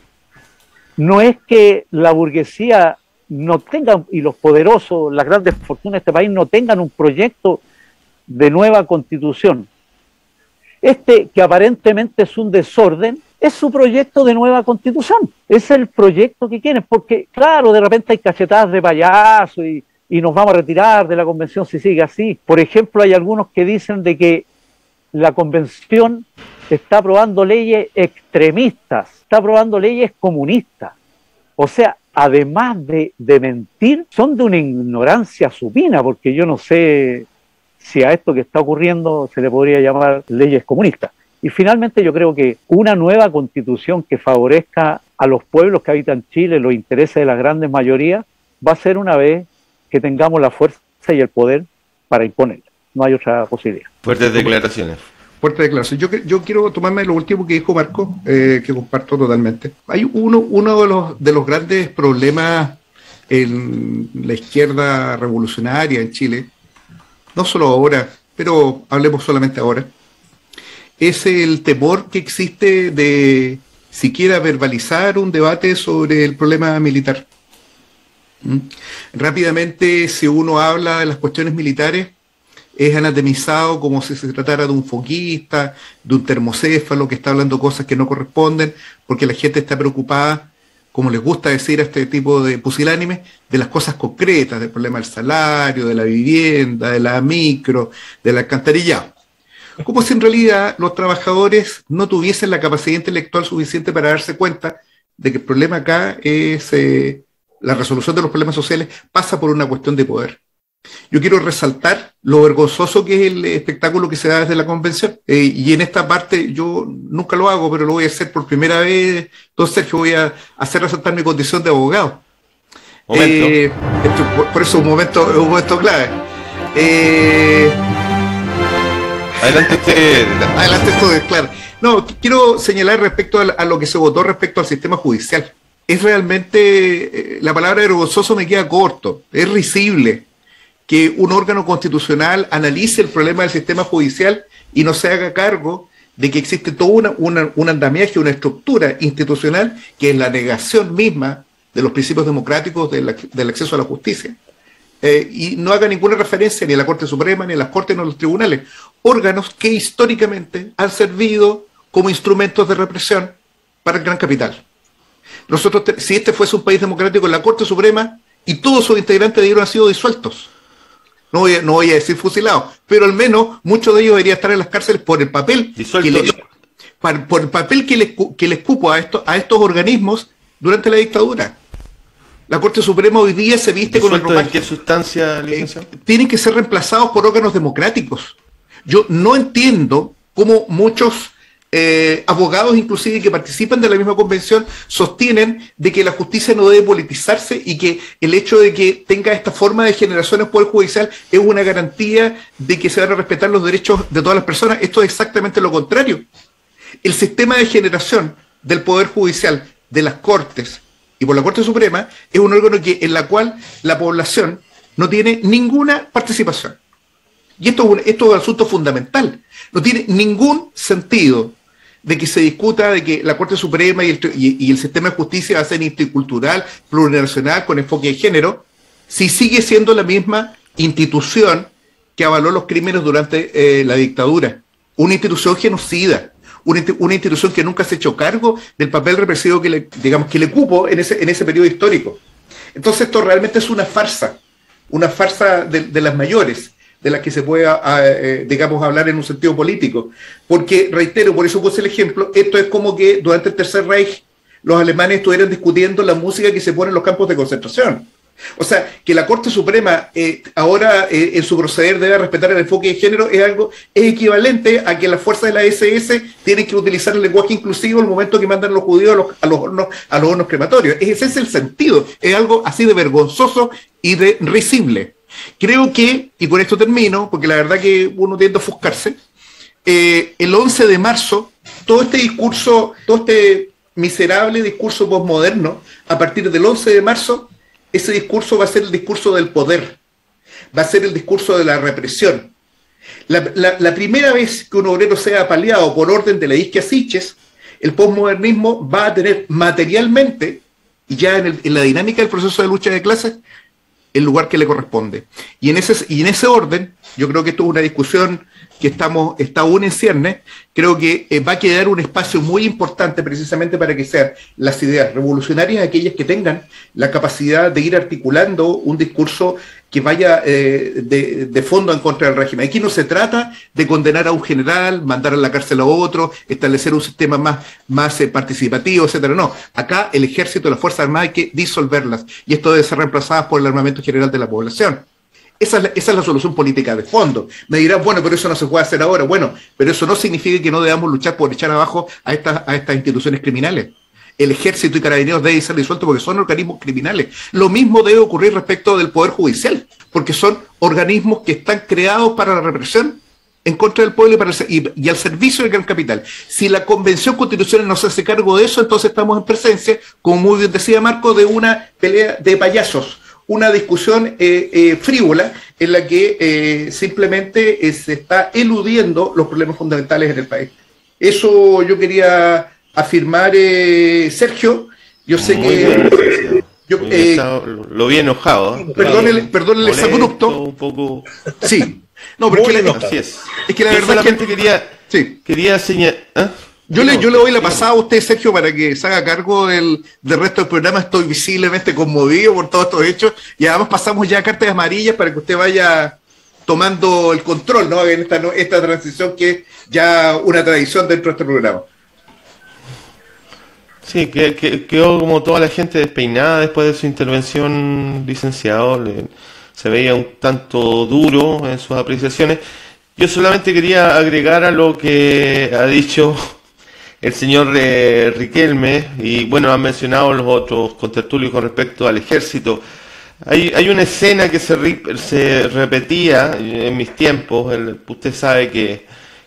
no es que la burguesía no tenga, y los poderosos, las grandes fortunas de este país no tengan un proyecto de nueva constitución. Este, que aparentemente es un desorden, es su proyecto de nueva constitución. Es el proyecto que quieren, porque claro, de repente hay cachetadas de payaso y nos vamos a retirar de la convención si sigue así. Por ejemplo, hay algunos que dicen de que la convención está aprobando leyes extremistas, está aprobando leyes comunistas. O sea, además de mentir, son de una ignorancia supina, porque yo no sé si a esto que está ocurriendo se le podría llamar leyes comunistas. Y finalmente yo creo que una nueva constitución que favorezca a los pueblos que habitan Chile, los intereses de las grandes mayorías, va a ser una vez que tengamos la fuerza y el poder para imponerla. No hay otra posibilidad. Fuertes declaraciones. Fuerte declaración. Yo quiero tomarme lo último que dijo Marco, que comparto totalmente. Hay uno de los grandes problemas en la izquierda revolucionaria en Chile, no solo ahora, pero hablemos solamente ahora, es el temor que existe de siquiera verbalizar un debate sobre el problema militar. Rápidamente, si uno habla de las cuestiones militares, es anatemizado como si se tratara de un foquista, de un termocéfalo que está hablando cosas que no corresponden, porque la gente está preocupada, como les gusta decir a este tipo de pusilánimes, de las cosas concretas, del problema del salario, de la vivienda, de la micro, del alcantarillado. Como si en realidad los trabajadores no tuviesen la capacidad intelectual suficiente para darse cuenta de que el problema acá es la resolución de los problemas sociales pasa por una cuestión de poder. Yo quiero resaltar lo vergonzoso que es el espectáculo que se da desde la convención. Y en esta parte yo nunca lo hago, pero lo voy a hacer por primera vez. Entonces, Sergio, voy a hacer resaltar mi condición de abogado. Por eso un momento clave. Adelante usted. Adelante usted, claro. No, quiero señalar respecto a lo que se votó respecto al sistema judicial. Es realmente, la palabra vergonzoso me queda corto, es risible que un órgano constitucional analice el problema del sistema judicial y no se haga cargo de que existe todo un andamiaje, una estructura institucional que es la negación misma de los principios democráticos del acceso a la justicia. Y no haga ninguna referencia ni a la Corte Suprema, ni a las Cortes, ni a los tribunales. Órganos que históricamente han servido como instrumentos de represión para el gran capital. Nosotros, si este fuese un país democrático, la Corte Suprema y todos sus integrantes debieron haber sido disueltos. No voy a decir fusilados, pero al menos muchos de ellos deberían estar en las cárceles por el papel que les cupo a estos organismos durante la dictadura. La Corte Suprema hoy día se viste con el ropaje. ¿En qué sustancia, licenciado? Tienen que ser reemplazados por órganos democráticos. Yo no entiendo cómo muchos abogados, inclusive que participan de la misma convención, sostienen de que la justicia no debe politizarse y que el hecho de que tenga esta forma de generación del Poder Judicial es una garantía de que se van a respetar los derechos de todas las personas. Esto es exactamente lo contrario. El sistema de generación del Poder Judicial, de las Cortes y por la Corte Suprema, es un órgano en la cual la población no tiene ninguna participación. Y esto es un asunto fundamental. No tiene ningún sentido de que se discuta de que la Corte Suprema y el sistema de justicia va a ser intercultural, plurinacional, con enfoque de género, si sigue siendo la misma institución que avaló los crímenes durante la dictadura. Una institución genocida, una institución que nunca se ha hecho cargo del papel represivo que le cupo en ese periodo histórico. Entonces esto realmente es una farsa de las mayores, de las que se puede, hablar en un sentido político. Porque, reitero, por eso puse el ejemplo, esto es como que durante el Tercer Reich los alemanes estuvieran discutiendo la música que se pone en los campos de concentración. O sea, que la Corte Suprema ahora en su proceder debe respetar el enfoque de género es equivalente a que las fuerzas de la SS tienen que utilizar el lenguaje inclusivo en el momento que mandan los judíos a los hornos crematorios. Ese es el sentido, es algo así de vergonzoso y de risible. Creo que, y con esto termino, porque la verdad que uno tiende a ofuscarse, el 11 de marzo, todo este miserable discurso posmoderno, a partir del 11 de marzo, ese discurso va a ser el discurso del poder, va a ser el discurso de la represión. La primera vez que un obrero sea apaleado por orden de la Isquia Siches, el posmodernismo va a tener materialmente, y ya en la dinámica del proceso de lucha de clases, el lugar que le corresponde. Y en ese orden, yo creo que esto es una discusión que está aún en ciernes. Creo que va a quedar un espacio muy importante precisamente para que sean las ideas revolucionarias aquellas que tengan la capacidad de ir articulando un discurso que vaya de fondo en contra del régimen. Aquí no se trata de condenar a un general, mandar a la cárcel a otro, establecer un sistema más participativo, etcétera. No, acá el ejército y las Fuerzas Armadas hay que disolverlas, y esto debe ser reemplazado por el armamento general de la población. Esa es la solución política de fondo. Me dirán, bueno, pero eso no se puede hacer ahora. Bueno, pero eso no significa que no debamos luchar por echar abajo a estas instituciones criminales. El ejército y carabineros deben ser disueltos porque son organismos criminales. Lo mismo debe ocurrir respecto del Poder Judicial, porque son organismos que están creados para la represión en contra del pueblo y al servicio del gran capital. Si la Convención Constitucional no se hace cargo de eso, entonces estamos en presencia, como muy bien decía Marco, de una pelea de payasos, una discusión frívola en la que simplemente se está eludiendo los problemas fundamentales en el país. Eso yo quería afirmar, Sergio. Yo sé que lo vi enojado. Perdón el exabrupto. Un poco. Sí. No, pero así es. Es que la verdad es que quería señalar. ¿eh? Yo le doy la pasada a usted, Sergio, para que se haga cargo del resto del programa. Estoy visiblemente conmovido por todos estos hechos, y además pasamos ya a cartas amarillas para que usted vaya tomando el control, ¿no?, en esta transición que es ya una tradición dentro de este programa. Sí, quedó como toda la gente despeinada después de su intervención, licenciado. Se veía un tanto duro en sus apreciaciones. Yo solamente quería agregar a lo que ha dicho el señor Riquelme, y bueno, han mencionado los otros contertulios con respecto al ejército. Hay una escena que se repetía en mis tiempos. Usted sabe que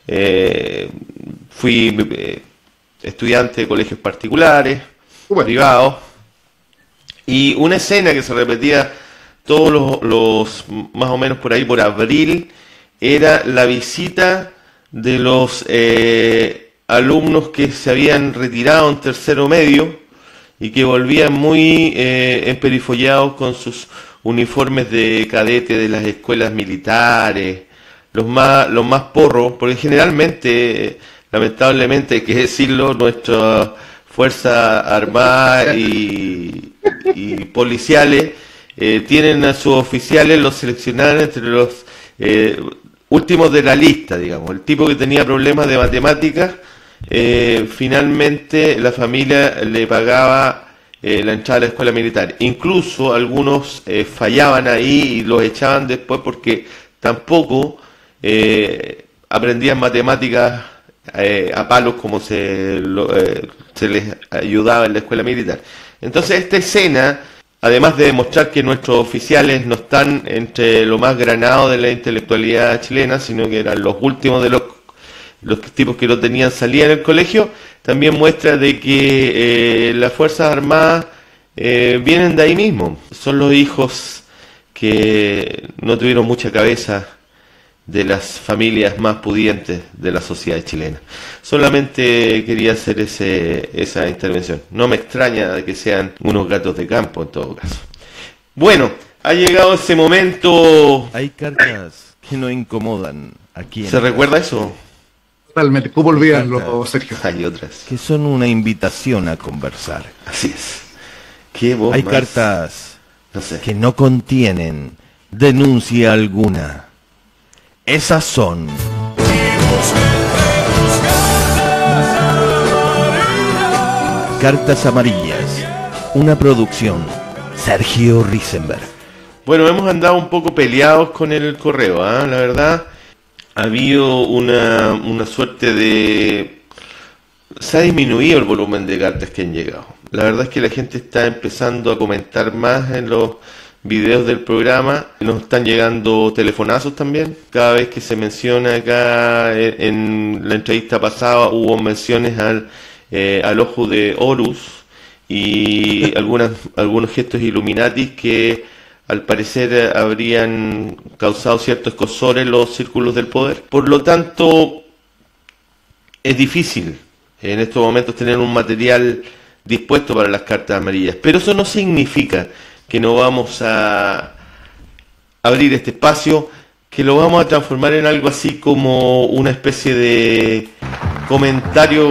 fui estudiante de colegios particulares, privados, y una escena que se repetía todos los más o menos por ahí por abril era la visita de los alumnos que se habían retirado en tercero medio y que volvían muy emperifollados con sus uniformes de cadete de las escuelas militares, los más porros, porque generalmente, lamentablemente hay que decirlo, nuestras fuerzas armadas y policiales tienen a sus oficiales, los seleccionaron entre los últimos de la lista, digamos. El tipo que tenía problemas de matemáticas, finalmente la familia le pagaba la entrada a la escuela militar. Incluso algunos fallaban ahí y los echaban después porque tampoco aprendían matemáticas a palos como se les ayudaba en la escuela militar. Entonces esta escena, además de demostrar que nuestros oficiales no están entre lo más granado de la intelectualidad chilena, sino que eran los últimos de los tipos que no tenían salida en el colegio, también muestra de que las Fuerzas Armadas vienen de ahí mismo. Son los hijos que no tuvieron mucha cabeza de las familias más pudientes de la sociedad chilena. Solamente quería hacer esa intervención. No me extraña de que sean unos gatos de campo en todo caso. Bueno, ha llegado ese momento. Hay cartas que no incomodan aquí. ¿Se recuerda eso? Totalmente. ¿Cómo olvidarlo, Sergio? Hay otras que son una invitación a conversar. Así es. ¿Qué voz Hay más? cartas No sé. que no contienen denuncia alguna. Esas son Cartas Amarillas, una producción Sergio Risenberg. Bueno, hemos andado un poco peleados con el correo, ¿eh? La verdad, ha habido una suerte de... Se ha disminuido el volumen de cartas que han llegado. La verdad es que la gente está empezando a comentar más en los videos del programa. Nos están llegando telefonazos también. Cada vez que se menciona acá, en la entrevista pasada hubo menciones al ojo de Horus y algunos gestos Illuminatis que al parecer habrían causado cierto escozor en los círculos del poder. Por lo tanto, es difícil en estos momentos tener un material dispuesto para las cartas amarillas, pero eso no significa que no vamos a abrir este espacio, que lo vamos a transformar en algo así como una especie de comentario.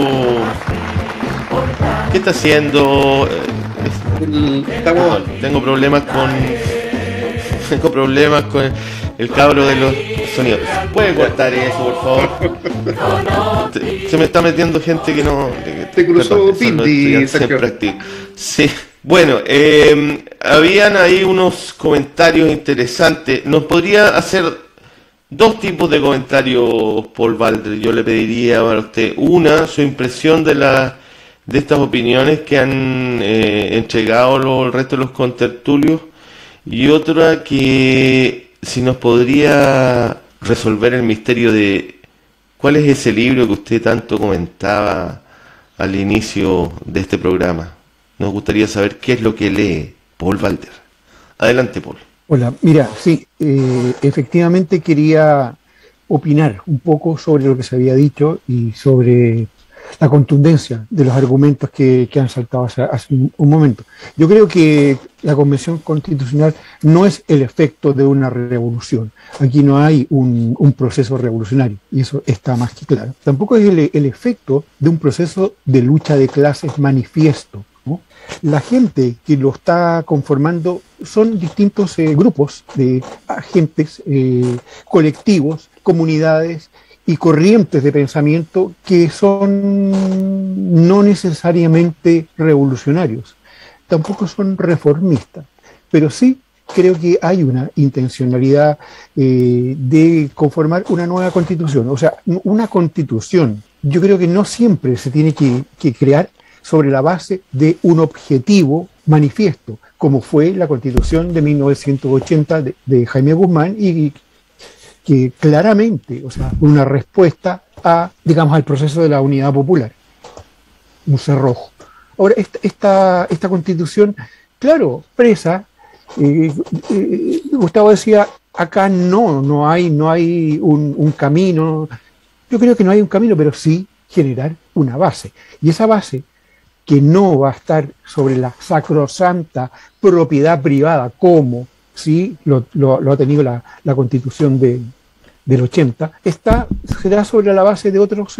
¿Qué está haciendo? Tengo problemas con tengo problemas con el cabro de los sonidos. ¿Puede cortar eso, por favor? Se me está metiendo gente que no... Te cruzó Pinti, sí. Bueno, habían ahí unos comentarios interesantes. ¿Nos podría hacer dos tipos de comentarios, Paul Walder? Yo le pediría a usted, una, su impresión de estas opiniones que han entregado el resto de los contertulios, y otra, que si nos podría resolver el misterio de cuál es ese libro que usted tanto comentaba al inicio de este programa. Nos gustaría saber qué es lo que lee Paul Walder. Adelante, Paul. Hola, mira, sí, efectivamente quería opinar un poco sobre lo que se había dicho y sobre la contundencia de los argumentos que han saltado hace un momento. Yo creo que la Convención Constitucional no es el efecto de una revolución. Aquí no hay un proceso revolucionario, y eso está más que claro. Tampoco es el efecto de un proceso de lucha de clases manifiesto, ¿no? La gente que lo está conformando son distintos grupos de agentes, colectivos, comunidades y corrientes de pensamiento que son no necesariamente revolucionarios, tampoco son reformistas, pero sí creo que hay una intencionalidad de conformar una nueva constitución. O sea, una constitución, yo creo que no siempre se tiene que crear sobre la base de un objetivo manifiesto, como fue la Constitución de 1980 de Jaime Guzmán, y que claramente, o sea, una respuesta digamos, al proceso de la unidad popular, un cerrojo. Ahora, esta Constitución, claro, expresa, Gustavo decía, acá no hay un camino. Yo creo que no hay un camino, pero sí generar una base. Y esa base, que no va a estar sobre la sacrosanta propiedad privada, como sí lo ha tenido la Constitución del 80, será sobre la base de otros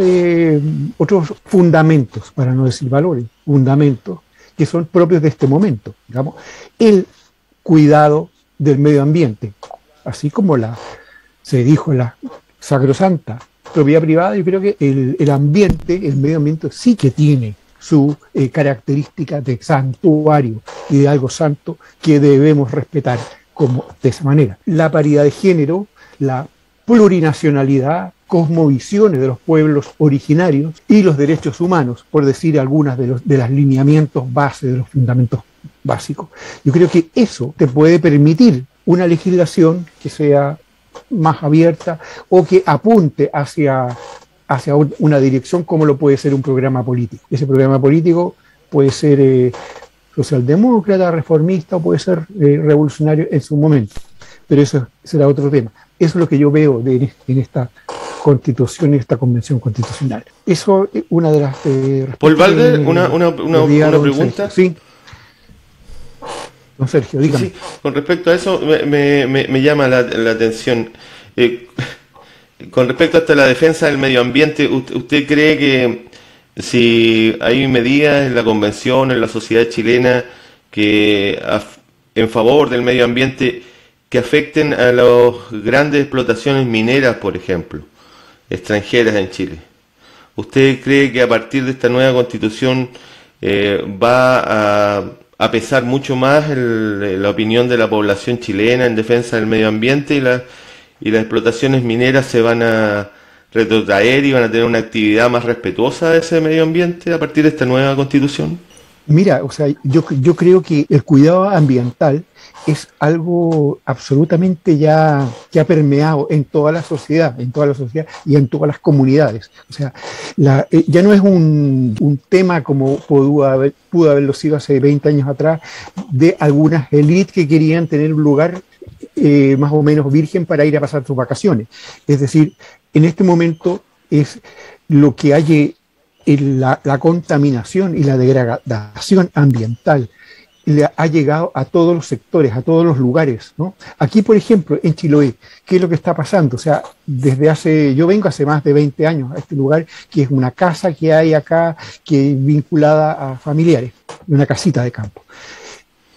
fundamentos, para no decir valores, fundamentos que son propios de este momento. Digamos, el cuidado del medio ambiente, así como se dijo la sacrosanta propiedad privada. Yo creo que el ambiente, el medio ambiente, sí que tiene su característica de santuario y de algo santo que debemos respetar de esa manera. La paridad de género, la plurinacionalidad, cosmovisiones de los pueblos originarios y los derechos humanos, por decir algunas de los lineamientos base, de los fundamentos básicos. Yo creo que eso te puede permitir una legislación que sea más abierta o que apunte hacia una dirección, como lo puede ser un programa político. Ese programa político puede ser socialdemócrata, reformista, o puede ser revolucionario en su momento, pero eso será otro tema. Eso es lo que yo veo en esta Constitución, en esta Convención Constitucional. Eso es una de las... Paul Walder, una pregunta. Sí. Don Sergio, dígame. Sí, con respecto a eso me llama la atención. Con respecto hasta la defensa del medio ambiente, ¿usted cree que si hay medidas en la Convención, en la sociedad chilena, que en favor del medio ambiente, que afecten a las grandes explotaciones mineras, por ejemplo, extranjeras en Chile? ¿Usted cree que a partir de esta nueva Constitución va a pesar mucho más la opinión de la población chilena en defensa del medio ambiente, y las explotaciones mineras se van a retrotraer y van a tener una actividad más respetuosa de ese medio ambiente a partir de esta nueva Constitución? Mira, o sea, yo creo que el cuidado ambiental es algo absolutamente ya que ha permeado en toda la sociedad y en todas las comunidades. O sea, ya no es un tema como pudo haberlo sido hace 20 años atrás, de algunas élites que querían tener un lugar más o menos virgen para ir a pasar sus vacaciones. Es decir, en este momento es lo que hay en la contaminación y la degradación ambiental le ha llegado a todos los sectores, a todos los lugares, ¿no? Aquí, por ejemplo, en Chiloé, ¿qué es lo que está pasando? O sea, yo vengo hace más de 20 años a este lugar, que es una casa que hay acá, que es vinculada a familiares, una casita de campo.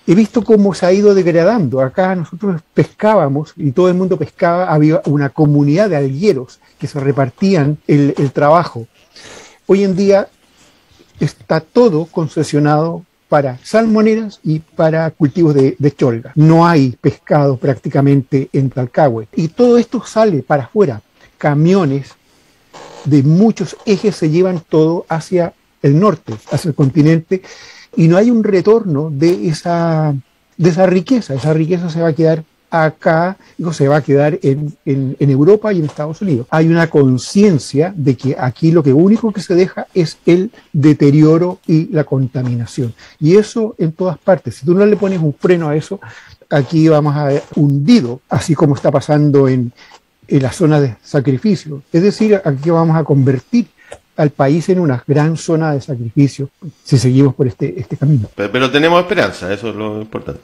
he visto cómo se ha ido degradando. Acá nosotros pescábamos y todo el mundo pescaba, había una comunidad de algueros que se repartían el trabajo. Hoy en día está todo concesionado para salmoneras y para cultivos de cholga. No hay pescado prácticamente en Talcahué. Y todo esto sale para afuera. Camiones de muchos ejes se llevan todo hacia el norte, hacia el continente, y no hay un retorno de esa riqueza. Esa riqueza se va a quedar acá, o se va a quedar en Europa y en Estados Unidos. Hay una conciencia de que aquí lo único que se deja es el deterioro y la contaminación. Y eso en todas partes. Si tú no le pones un freno a eso, aquí vamos a ver hundido, así como está pasando en la zona de sacrificio. Es decir, aquí vamos a convertir al país en una gran zona de sacrificio si seguimos por este camino. Pero tenemos esperanza, eso es lo importante.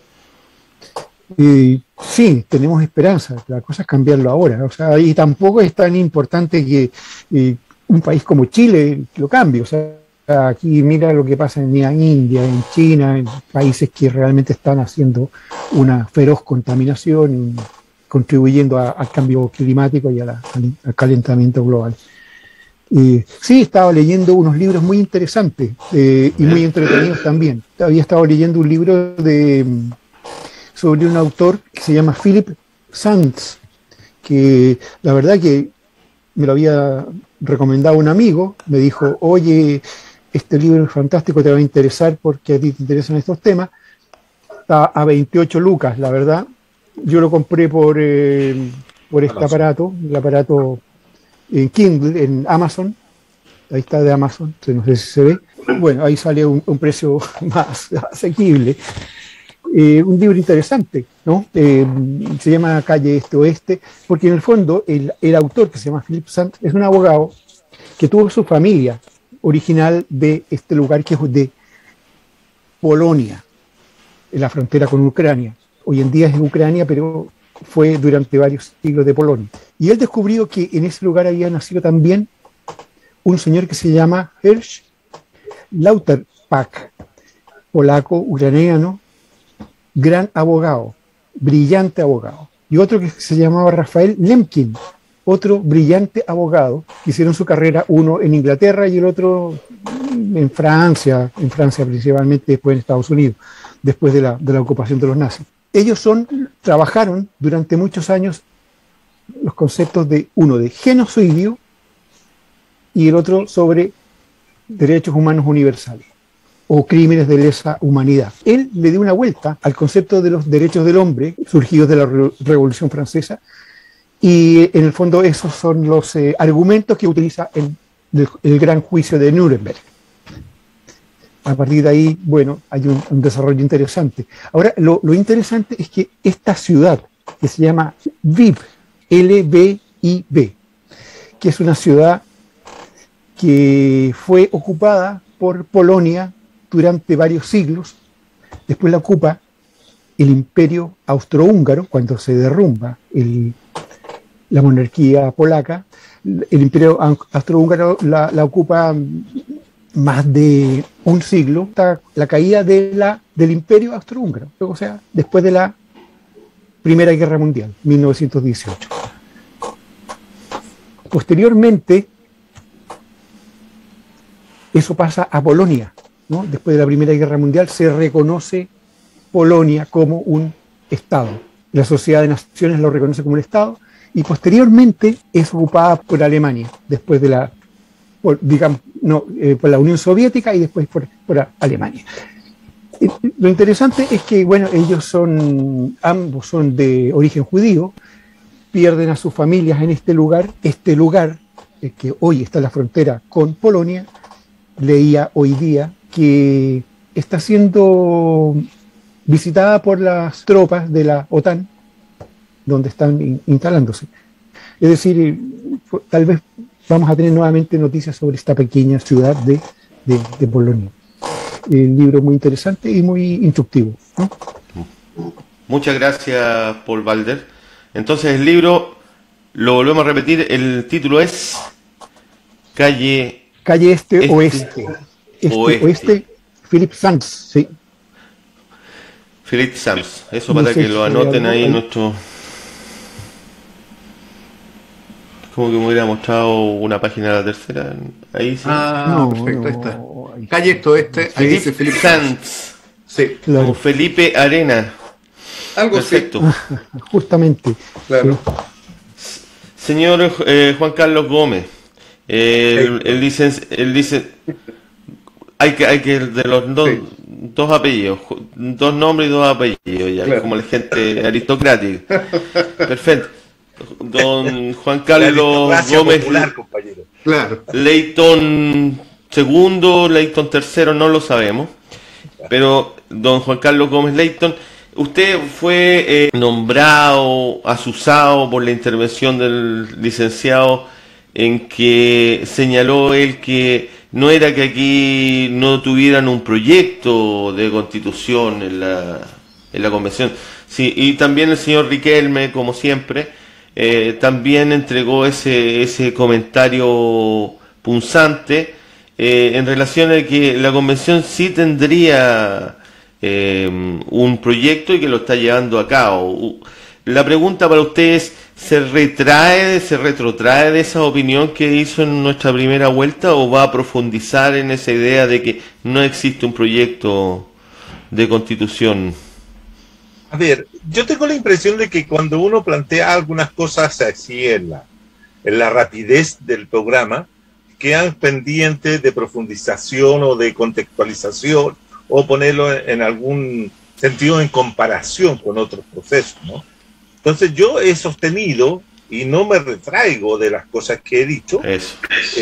Sí, tenemos esperanza. La cosa es cambiarlo ahora. O sea, y tampoco es tan importante que un país como Chile lo cambie. O sea, aquí mira lo que pasa en India, en China, en países que realmente están haciendo una feroz contaminación, contribuyendo al cambio climático y al calentamiento global. Sí, estaba leyendo unos libros muy interesantes y muy entretenidos también. Había estado leyendo un libro sobre un autor que se llama Philip Sands, que la verdad que me lo había recomendado un amigo. Me dijo, oye, este libro es fantástico, te va a interesar porque a ti te interesan estos temas. Está a 28 lucas, la verdad. Yo lo compré por este aparato, el aparato en Kindle, en Amazon. Ahí está, de Amazon, no sé si se ve. Bueno, ahí sale un precio más asequible. Un libro interesante, ¿no? Se llama Calle Este-Oeste, porque en el fondo el autor, que se llama Philip Sands, es un abogado que tuvo su familia original de este lugar, que es de Polonia, en la frontera con Ucrania. Hoy en día es Ucrania, pero fue durante varios siglos de Polonia. Y él descubrió que en ese lugar había nacido también un señor que se llama Hersch Lauterpacht, polaco, ucraniano, gran abogado, brillante abogado. Y otro que se llamaba Rafael Lemkin, otro brillante abogado, que hicieron su carrera, uno en Inglaterra y el otro en Francia principalmente, después en Estados Unidos, después de la ocupación de los nazis. Ellos trabajaron durante muchos años los conceptos de uno de genocidio y el otro sobre derechos humanos universales o crímenes de lesa humanidad. Él le dio una vuelta al concepto de los derechos del hombre surgidos de la Revolución Francesa, y en el fondo esos son los argumentos que utiliza el gran juicio de Nuremberg. A partir de ahí, bueno, hay un desarrollo interesante. Ahora, lo interesante es que esta ciudad, que se llama Lviv, L-V-I-V, que es una ciudad que fue ocupada por Polonia durante varios siglos, después la ocupa el Imperio Austrohúngaro, cuando se derrumba la monarquía polaca. El Imperio Austrohúngaro la ocupa más de un siglo, hasta la caída del Imperio Austrohúngaro, o sea, después de la Primera Guerra Mundial, 1918. Posteriormente, eso pasa a Polonia, ¿no? Después de la Primera Guerra Mundial se reconoce Polonia como un Estado. La Sociedad de Naciones lo reconoce como un Estado, y posteriormente es ocupada por Alemania, después de por la Unión Soviética y después por Alemania. Lo interesante es que, bueno, ambos son de origen judío, pierden a sus familias en este lugar, que hoy está en la frontera con Polonia. Leía hoy día que está siendo visitada por las tropas de la OTAN, donde están instalándose. Es decir, tal vez vamos a tener nuevamente noticias sobre esta pequeña ciudad de Polonia. Un libro muy interesante y muy instructivo, ¿no? Muchas gracias, Paul Balder. Entonces el libro, lo volvemos a repetir, el título es Calle Este-Oeste. Oeste, Philip Sands, sí. Philip Sams. Eso No para sé que si lo hay anoten algo ahí en ahí. nuestro... Como que me hubiera mostrado una página de la tercera. Ahí sí. No, Perfecto, ahí está. no, ahí Calle está. esto este, ahí dice Philip Felipe Sanz. Sanz. Sí, O Claro, Felipe Arena. algo Perfecto. justamente. Claro. Señor Juan Carlos Gómez, él dice, hay que de los dos apellidos, dos nombres y dos apellidos, ya, Claro. como la gente aristocrática. Perfecto. Don Juan La Carlos aristocracia Gómez popular, compañero. Claro. Leighton segundo, Leighton tercero, no lo sabemos, pero don Juan Carlos Gómez Leighton, usted fue nombrado, asusado por la intervención del licenciado en que señaló él que no era que aquí no tuvieran un proyecto de constitución en la convención. Sí, y también el señor Riquelme, como siempre, también entregó ese comentario punzante en relación a que la convención sí tendría un proyecto y que lo está llevando a cabo. La pregunta para ustedes, ¿se retrotrae de esa opinión que hizo en nuestra primera vuelta o va a profundizar en esa idea de que no existe un proyecto de constitución? A ver, yo tengo la impresión de que cuando uno plantea algunas cosas así en la rapidez del programa, quedan pendientes de profundización o de contextualización o ponerlo en algún sentido en comparación con otros procesos, ¿no? Entonces yo he sostenido, y no me retraigo de las cosas que he dicho, Eso.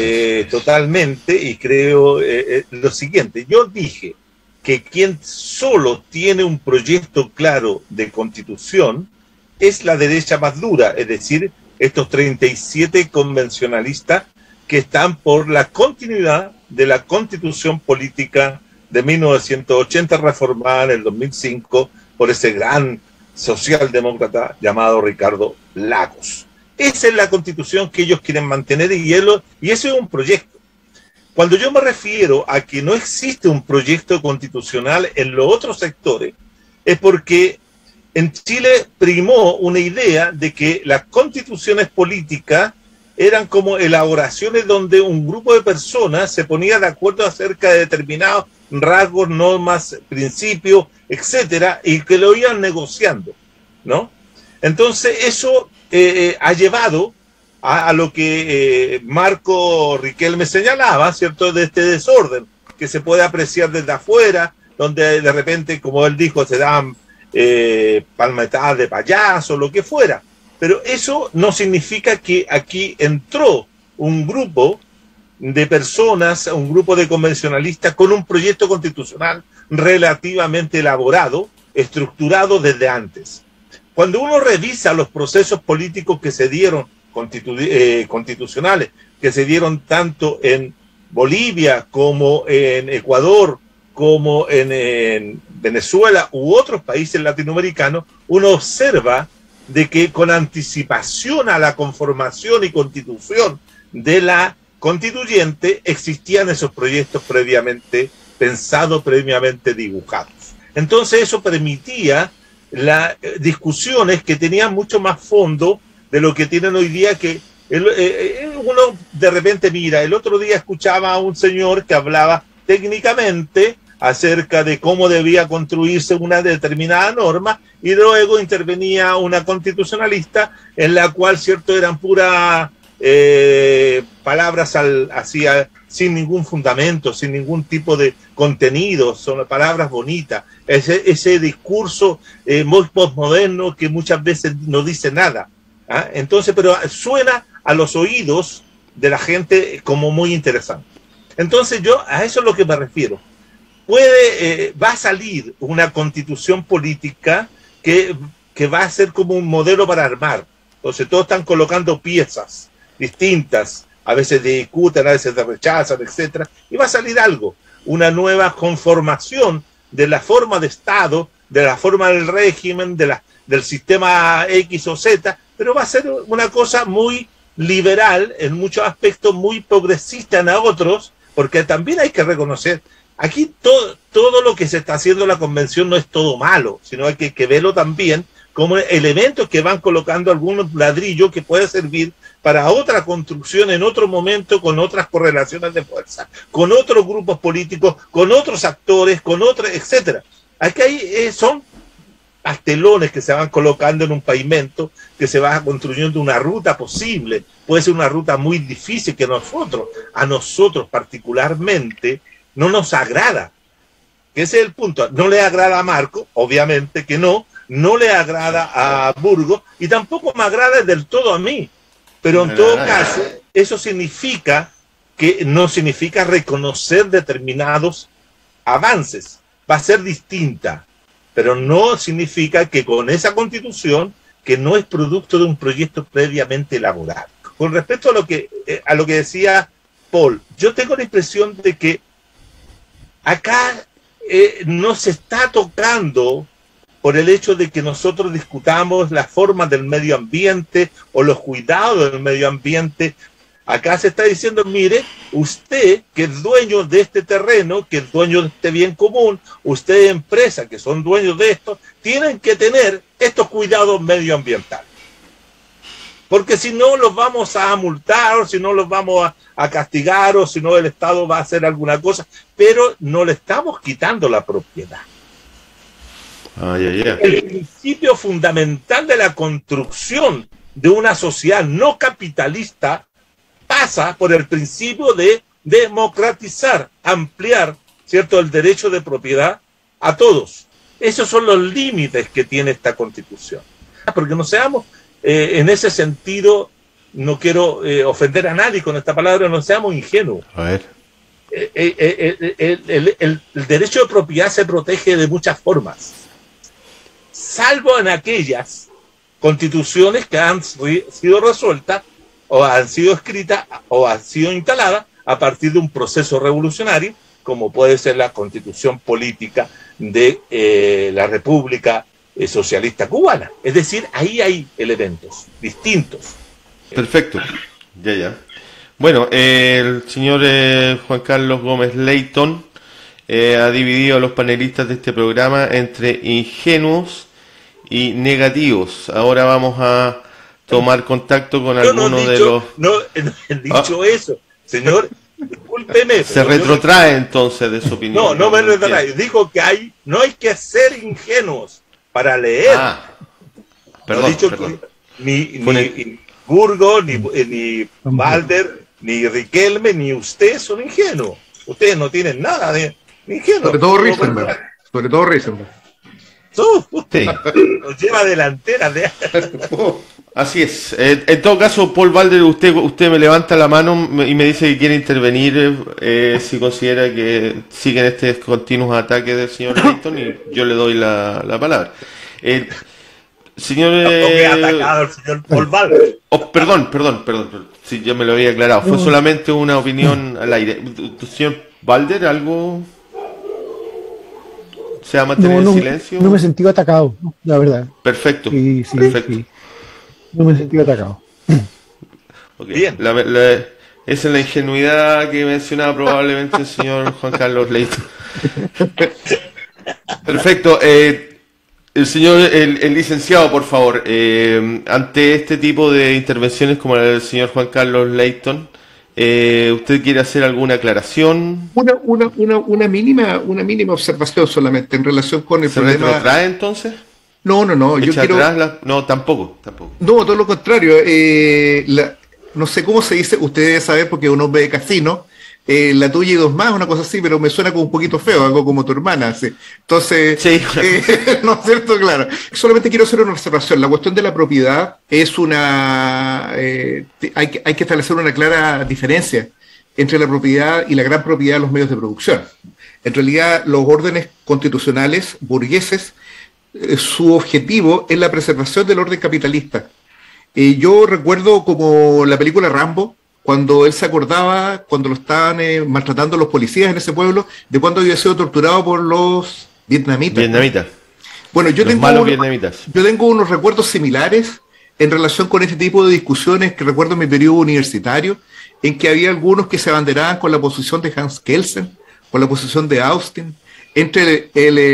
totalmente, y creo lo siguiente. Yo dije que quien solo tiene un proyecto claro de constitución es la derecha más dura, es decir, estos 37 convencionalistas que están por la continuidad de la constitución política de 1980 reformada en el 2005 por ese gran socialdemócrata llamado Ricardo Lagos. Esa es la constitución que ellos quieren mantener y ese es un proyecto. Cuando yo me refiero a que no existe un proyecto constitucional en los otros sectores, es porque en Chile primó una idea de que las constituciones políticas eran como elaboraciones donde un grupo de personas se ponía de acuerdo acerca de determinados rasgos, normas, principios, etcétera, y que lo iban negociando, ¿no? Entonces eso ha llevado a lo que Marco Riquelme señalaba, ¿cierto?, de este desorden que se puede apreciar desde afuera, donde de repente, como él dijo, se dan palmetadas de payaso, lo que fuera. Pero eso no significa que aquí entró un grupo de personas, un grupo de convencionalistas con un proyecto constitucional relativamente elaborado, estructurado desde antes. Cuando uno revisa los procesos políticos que se dieron, constitucionales, que se dieron tanto en Bolivia como en Ecuador, como en Venezuela u otros países latinoamericanos, uno observa de que con anticipación a la conformación y constitución de la constituyente existían esos proyectos previamente pensados, previamente dibujados. Entonces eso permitía las discusiones que tenían mucho más fondo de lo que tienen hoy día, que uno de repente mira. El otro día escuchaba a un señor que hablaba técnicamente acerca de cómo debía construirse una determinada norma, y luego intervenía una constitucionalista en la cual, cierto, eran puras palabras sin ningún fundamento, sin ningún tipo de contenido, son palabras bonitas, ese discurso muy postmoderno que muchas veces no dice nada, ¿ah? Entonces, pero suena a los oídos de la gente como muy interesante. Entonces yo a eso es lo que me refiero. Va a salir una constitución política que va a ser como un modelo para armar. Entonces todos están colocando piezas distintas, a veces discuten, a veces rechazan, etcétera, y va a salir algo, una nueva conformación de la forma de Estado, de la forma del régimen, del sistema X o Z, pero va a ser una cosa muy liberal en muchos aspectos, muy progresista en otros, porque también hay que reconocer, Aquí todo lo que se está haciendo en la convención no es todo malo, sino hay que verlo también como elementos que van colocando algunos ladrillos que pueden servir para otra construcción en otro momento, con otras correlaciones de fuerza, con otros grupos políticos, con otros actores, con otros, etcétera. Aquí son pastelones que se van colocando en un pavimento, que se va construyendo una ruta posible. Puede ser una ruta muy difícil que a nosotros particularmente, no nos agrada. Ese es el punto. No le agrada a Marco, obviamente que no le agrada a Burgos y tampoco me agrada del todo a mí. Pero en todo caso, eso significa que no significa reconocer determinados avances. Va a ser distinta, pero no significa que con esa constitución, que no es producto de un proyecto previamente elaborado. Con respecto a lo que decía Paul, yo tengo la impresión de que acá no se está tocando por el hecho de que nosotros discutamos las formas del medio ambiente o los cuidados del medio ambiente. Acá se está diciendo, mire, usted que es dueño de este terreno, que es dueño de este bien común, usted empresa que son dueños de esto, tienen que tener estos cuidados medioambientales. Porque si no los vamos a multar, o si no los vamos a castigar, o si no el Estado va a hacer alguna cosa, pero no le estamos quitando la propiedad. El principio fundamental de la construcción de una sociedad no capitalista pasa por el principio de democratizar, ampliar, ¿cierto?, el derecho de propiedad a todos. Esos son los límites que tiene esta Constitución. Porque no seamos, en ese sentido, no quiero ofender a nadie con esta palabra, no seamos ingenuos. A ver. El derecho de propiedad se protege de muchas formas, salvo en aquellas constituciones que han sido resueltas o han sido escritas o han sido instaladas a partir de un proceso revolucionario, como puede ser la constitución política de la República Socialista Cubana. Es decir, ahí hay elementos distintos. Perfecto. Ya. Bueno, el señor Juan Carlos Gómez Leyton ha dividido a los panelistas de este programa entre ingenuos y negativos. Ahora vamos a tomar contacto con algunos de los... No he dicho eso, señor, discúlpeme. Se retrotrae entonces de su opinión. No me retrotrae. Dijo que no hay que ser ingenuos para leer. Perdón. Que ni Burgos, ni Balder, ni Riquelme, ni usted son ingenuos. Ustedes no tienen nada de ingenuos. Sobre todo Risenberg. Sí. Nos lleva delantera. Así es. En todo caso, Paul Balder, usted me levanta la mano y me dice que quiere intervenir si considera que siguen estos continuos ataques del señor Leyton, y yo le doy la palabra. Señor... atacado al señor Paul Balder. Perdón. Sí, ya me lo había aclarado. Fue solamente una opinión al aire. Señor Balder, ¿algo...? ¿Se va a mantener en silencio? No me he sentido atacado, la verdad. Perfecto. Sí, perfecto. Sí. No me he sentido atacado. Okay. Bien. Esa es la ingenuidad que mencionaba probablemente el señor Juan Carlos Leyton. Perfecto. El señor, el licenciado, por favor, ante este tipo de intervenciones como la del señor Juan Carlos Leyton, ¿usted quiere hacer alguna aclaración? Una mínima observación solamente en relación con el problema. ¿Se retrotrae entonces? No. Yo quiero... No, tampoco. No, todo lo contrario. No sé cómo se dice, usted debe saber porque es un hombre de casino. La tuya y dos más, una cosa así, pero me suena como un poquito feo, algo como tu hermana. ¿Sí? Entonces, sí. ¿no es cierto? Claro. Solamente quiero hacer una observación. La cuestión de la propiedad es hay que establecer una clara diferencia entre la propiedad y la gran propiedad de los medios de producción. En realidad, los órdenes constitucionales burgueses, su objetivo es la preservación del orden capitalista. Yo recuerdo como la película Rambo, cuando él se acordaba, cuando lo estaban maltratando los policías en ese pueblo, de cuando había sido torturado por los vietnamitas. Bueno, yo tengo unos recuerdos similares en relación con este tipo de discusiones que recuerdo en mi periodo universitario, en que había algunos que se abanderaban con la posición de Hans Kelsen, por la posición de Austin, entre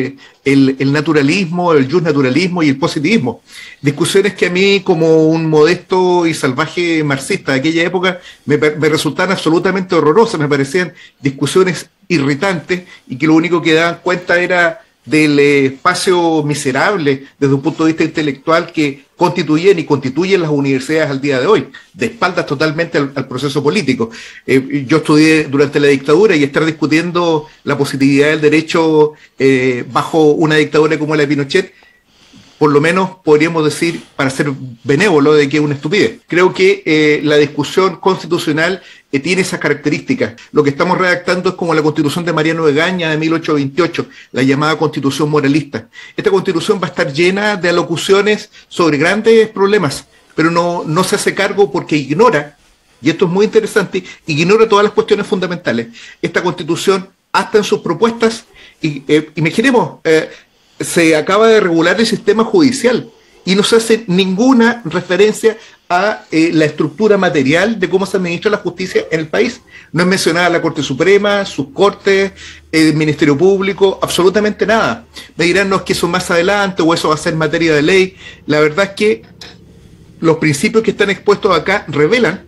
el naturalismo, el justnaturalismo y el positivismo. Discusiones que a mí, como un modesto y salvaje marxista de aquella época, me resultaban absolutamente horrorosas, me parecían discusiones irritantes y que lo único que daban cuenta era del espacio miserable desde un punto de vista intelectual que constituyen y constituyen las universidades al día de hoy, de espaldas totalmente al proceso político. Yo estudié durante la dictadura y estar discutiendo la positividad del derecho bajo una dictadura como la de Pinochet, por lo menos podríamos decir, para ser benévolo, de que es una estupidez. Creo que la discusión constitucional tiene esas características. Lo que estamos redactando es como la Constitución de Mariano Egaña de 1828, la llamada Constitución moralista. Esta Constitución va a estar llena de alocuciones sobre grandes problemas, pero no se hace cargo porque ignora, y esto es muy interesante, ignora todas las cuestiones fundamentales. Esta Constitución, hasta en sus propuestas, imaginemos, se acaba de regular el sistema judicial y no se hace ninguna referencia a la estructura material de cómo se administra la justicia en el país. No es mencionada la Corte Suprema, sus cortes, el Ministerio Público, absolutamente nada. Me dirán, no, es que eso más adelante o eso va a ser materia de ley. La verdad es que los principios que están expuestos acá revelan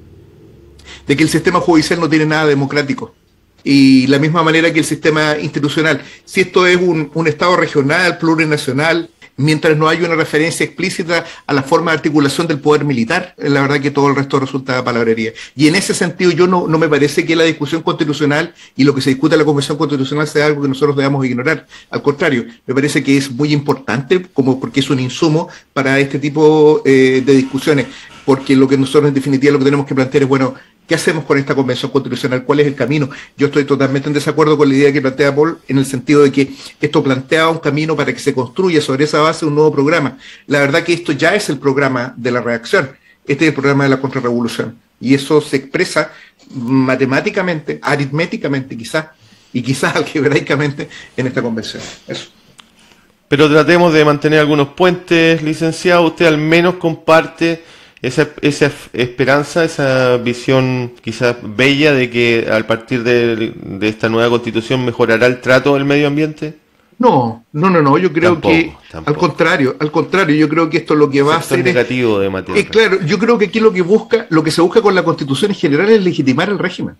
de que el sistema judicial no tiene nada democrático. Y la misma manera que el sistema institucional. Si esto es un Estado regional, plurinacional, mientras no haya una referencia explícita a la forma de articulación del poder militar, la verdad que todo el resto resulta palabrería. Y en ese sentido yo no me parece que la discusión constitucional y lo que se discute en la Convención Constitucional sea algo que nosotros debamos ignorar. Al contrario, me parece que es muy importante porque es un insumo para este tipo de discusiones, porque lo que nosotros en definitiva lo que tenemos que plantear es, bueno, ¿qué hacemos con esta Convención Constitucional? ¿Cuál es el camino? Yo estoy totalmente en desacuerdo con la idea que plantea Paul, en el sentido de que esto plantea un camino para que se construya sobre esa base un nuevo programa. La verdad que esto ya es el programa de la reacción, este es el programa de la contrarrevolución, y eso se expresa matemáticamente, aritméticamente quizás, y quizás algebraicamente en esta convención. Eso. Pero tratemos de mantener algunos puentes, licenciado. Usted al menos comparte esa esperanza, esa visión quizás bella de que al partir de esta nueva constitución mejorará el trato del medio ambiente. No, yo creo tampoco. Al contrario, yo creo que esto lo que va a hacer negativo de Matías. Claro, yo creo que aquí lo que se busca con la constitución en general es legitimar el régimen.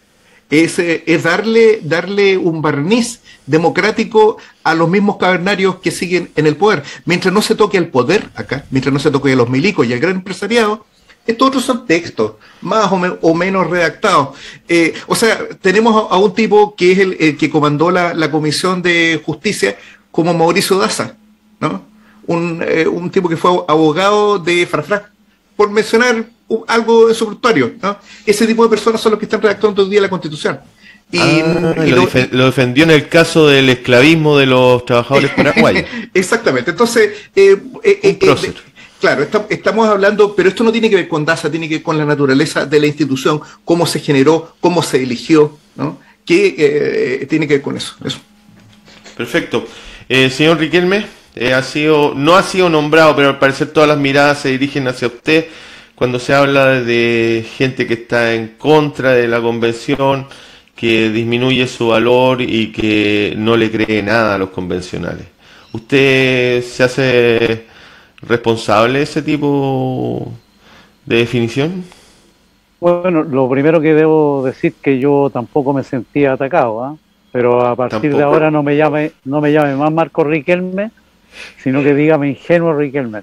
Es darle un barniz democrático a los mismos cavernarios que siguen en el poder. Mientras no se toque el poder acá, mientras no se toque a los milicos y al gran empresariado, estos otros son textos, más o menos redactados. O sea, tenemos a un tipo que es el que comandó la Comisión de Justicia, como Mauricio Daza, ¿no? Un tipo que fue abogado de Frafra, por mencionar algo instructorio, ¿no? Ese tipo de personas son los que están redactando hoy día la Constitución. Lo defendió en el caso del esclavismo de los trabajadores paraguayos. Exactamente. Entonces, claro, estamos hablando, pero esto no tiene que ver con Daza, tiene que ver con la naturaleza de la institución, cómo se generó, cómo se eligió, ¿no? Que tiene que ver con eso. Perfecto. Señor Riquelme, no ha sido nombrado, pero al parecer todas las miradas se dirigen hacia usted cuando se habla de gente que está en contra de la convención, que disminuye su valor y que no le cree nada a los convencionales. ¿Usted se hace responsable de ese tipo de definición? Bueno, lo primero que debo decir que yo tampoco me sentía atacado, pero a partir de ahora no me llame más Marco Riquelme, sino que dígame ingenuo Riquelme.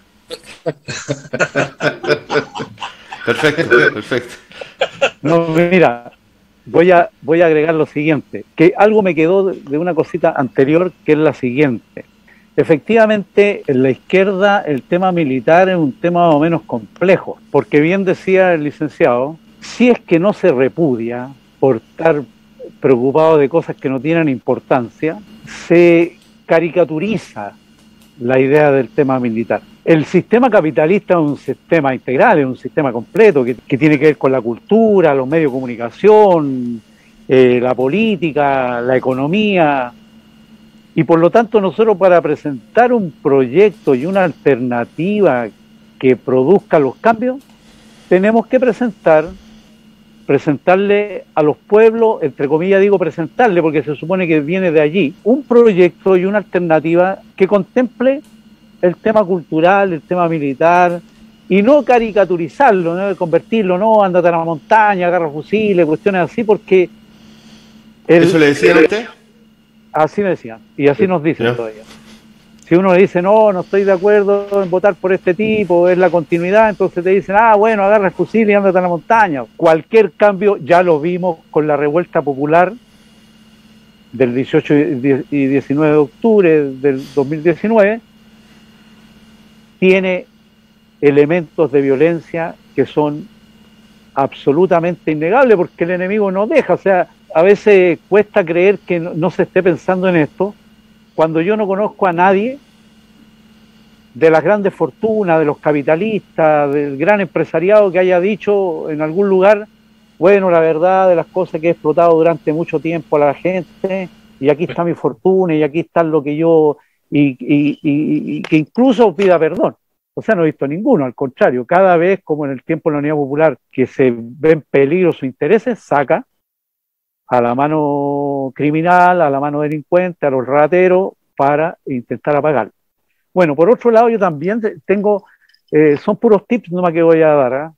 Perfecto. No, mira, voy a agregar lo siguiente, que algo me quedó de una cosita anterior, que es la siguiente. Efectivamente, en la izquierda el tema militar es un tema más o menos complejo, porque bien decía el licenciado, si es que no se repudia por estar preocupado de cosas que no tienen importancia, se caricaturiza la idea del tema militar. El sistema capitalista es un sistema integral, es un sistema completo que tiene que ver con la cultura, los medios de comunicación, la política, la economía, y por lo tanto nosotros, para presentar un proyecto y una alternativa que produzca los cambios, tenemos que presentar presentarle a los pueblos, entre comillas digo presentarle porque se supone que viene de allí, un proyecto y una alternativa que contemple el tema cultural, el tema militar, y no caricaturizarlo, no convertirlo, no, ándate a la montaña, agarra fusiles, cuestiones así, porque... ¿Eso le decían a usted? Así me decían, y así nos dicen todavía. Si uno le dice, no estoy de acuerdo en votar por este tipo, es la continuidad, entonces te dicen, bueno, agarra el fusil y ándate a la montaña. Cualquier cambio, ya lo vimos con la revuelta popular del 18 y 19 de octubre del 2019, tiene elementos de violencia que son absolutamente innegables, porque el enemigo no deja. O sea, a veces cuesta creer que no se esté pensando en esto, cuando yo no conozco a nadie de las grandes fortunas, de los capitalistas, del gran empresariado que haya dicho en algún lugar, bueno, la verdad de las cosas que he explotado durante mucho tiempo a la gente, y aquí está mi fortuna, y aquí está lo que yo, y que incluso pida perdón. O sea, no he visto ninguno, al contrario, cada vez, como en el tiempo de la Unidad Popular, que se ven peligros sus intereses, saca a la mano criminal, a la mano delincuente, a los rateros, para intentar apagar. Bueno, por otro lado, yo también tengo, son puros tips nomás que voy a dar,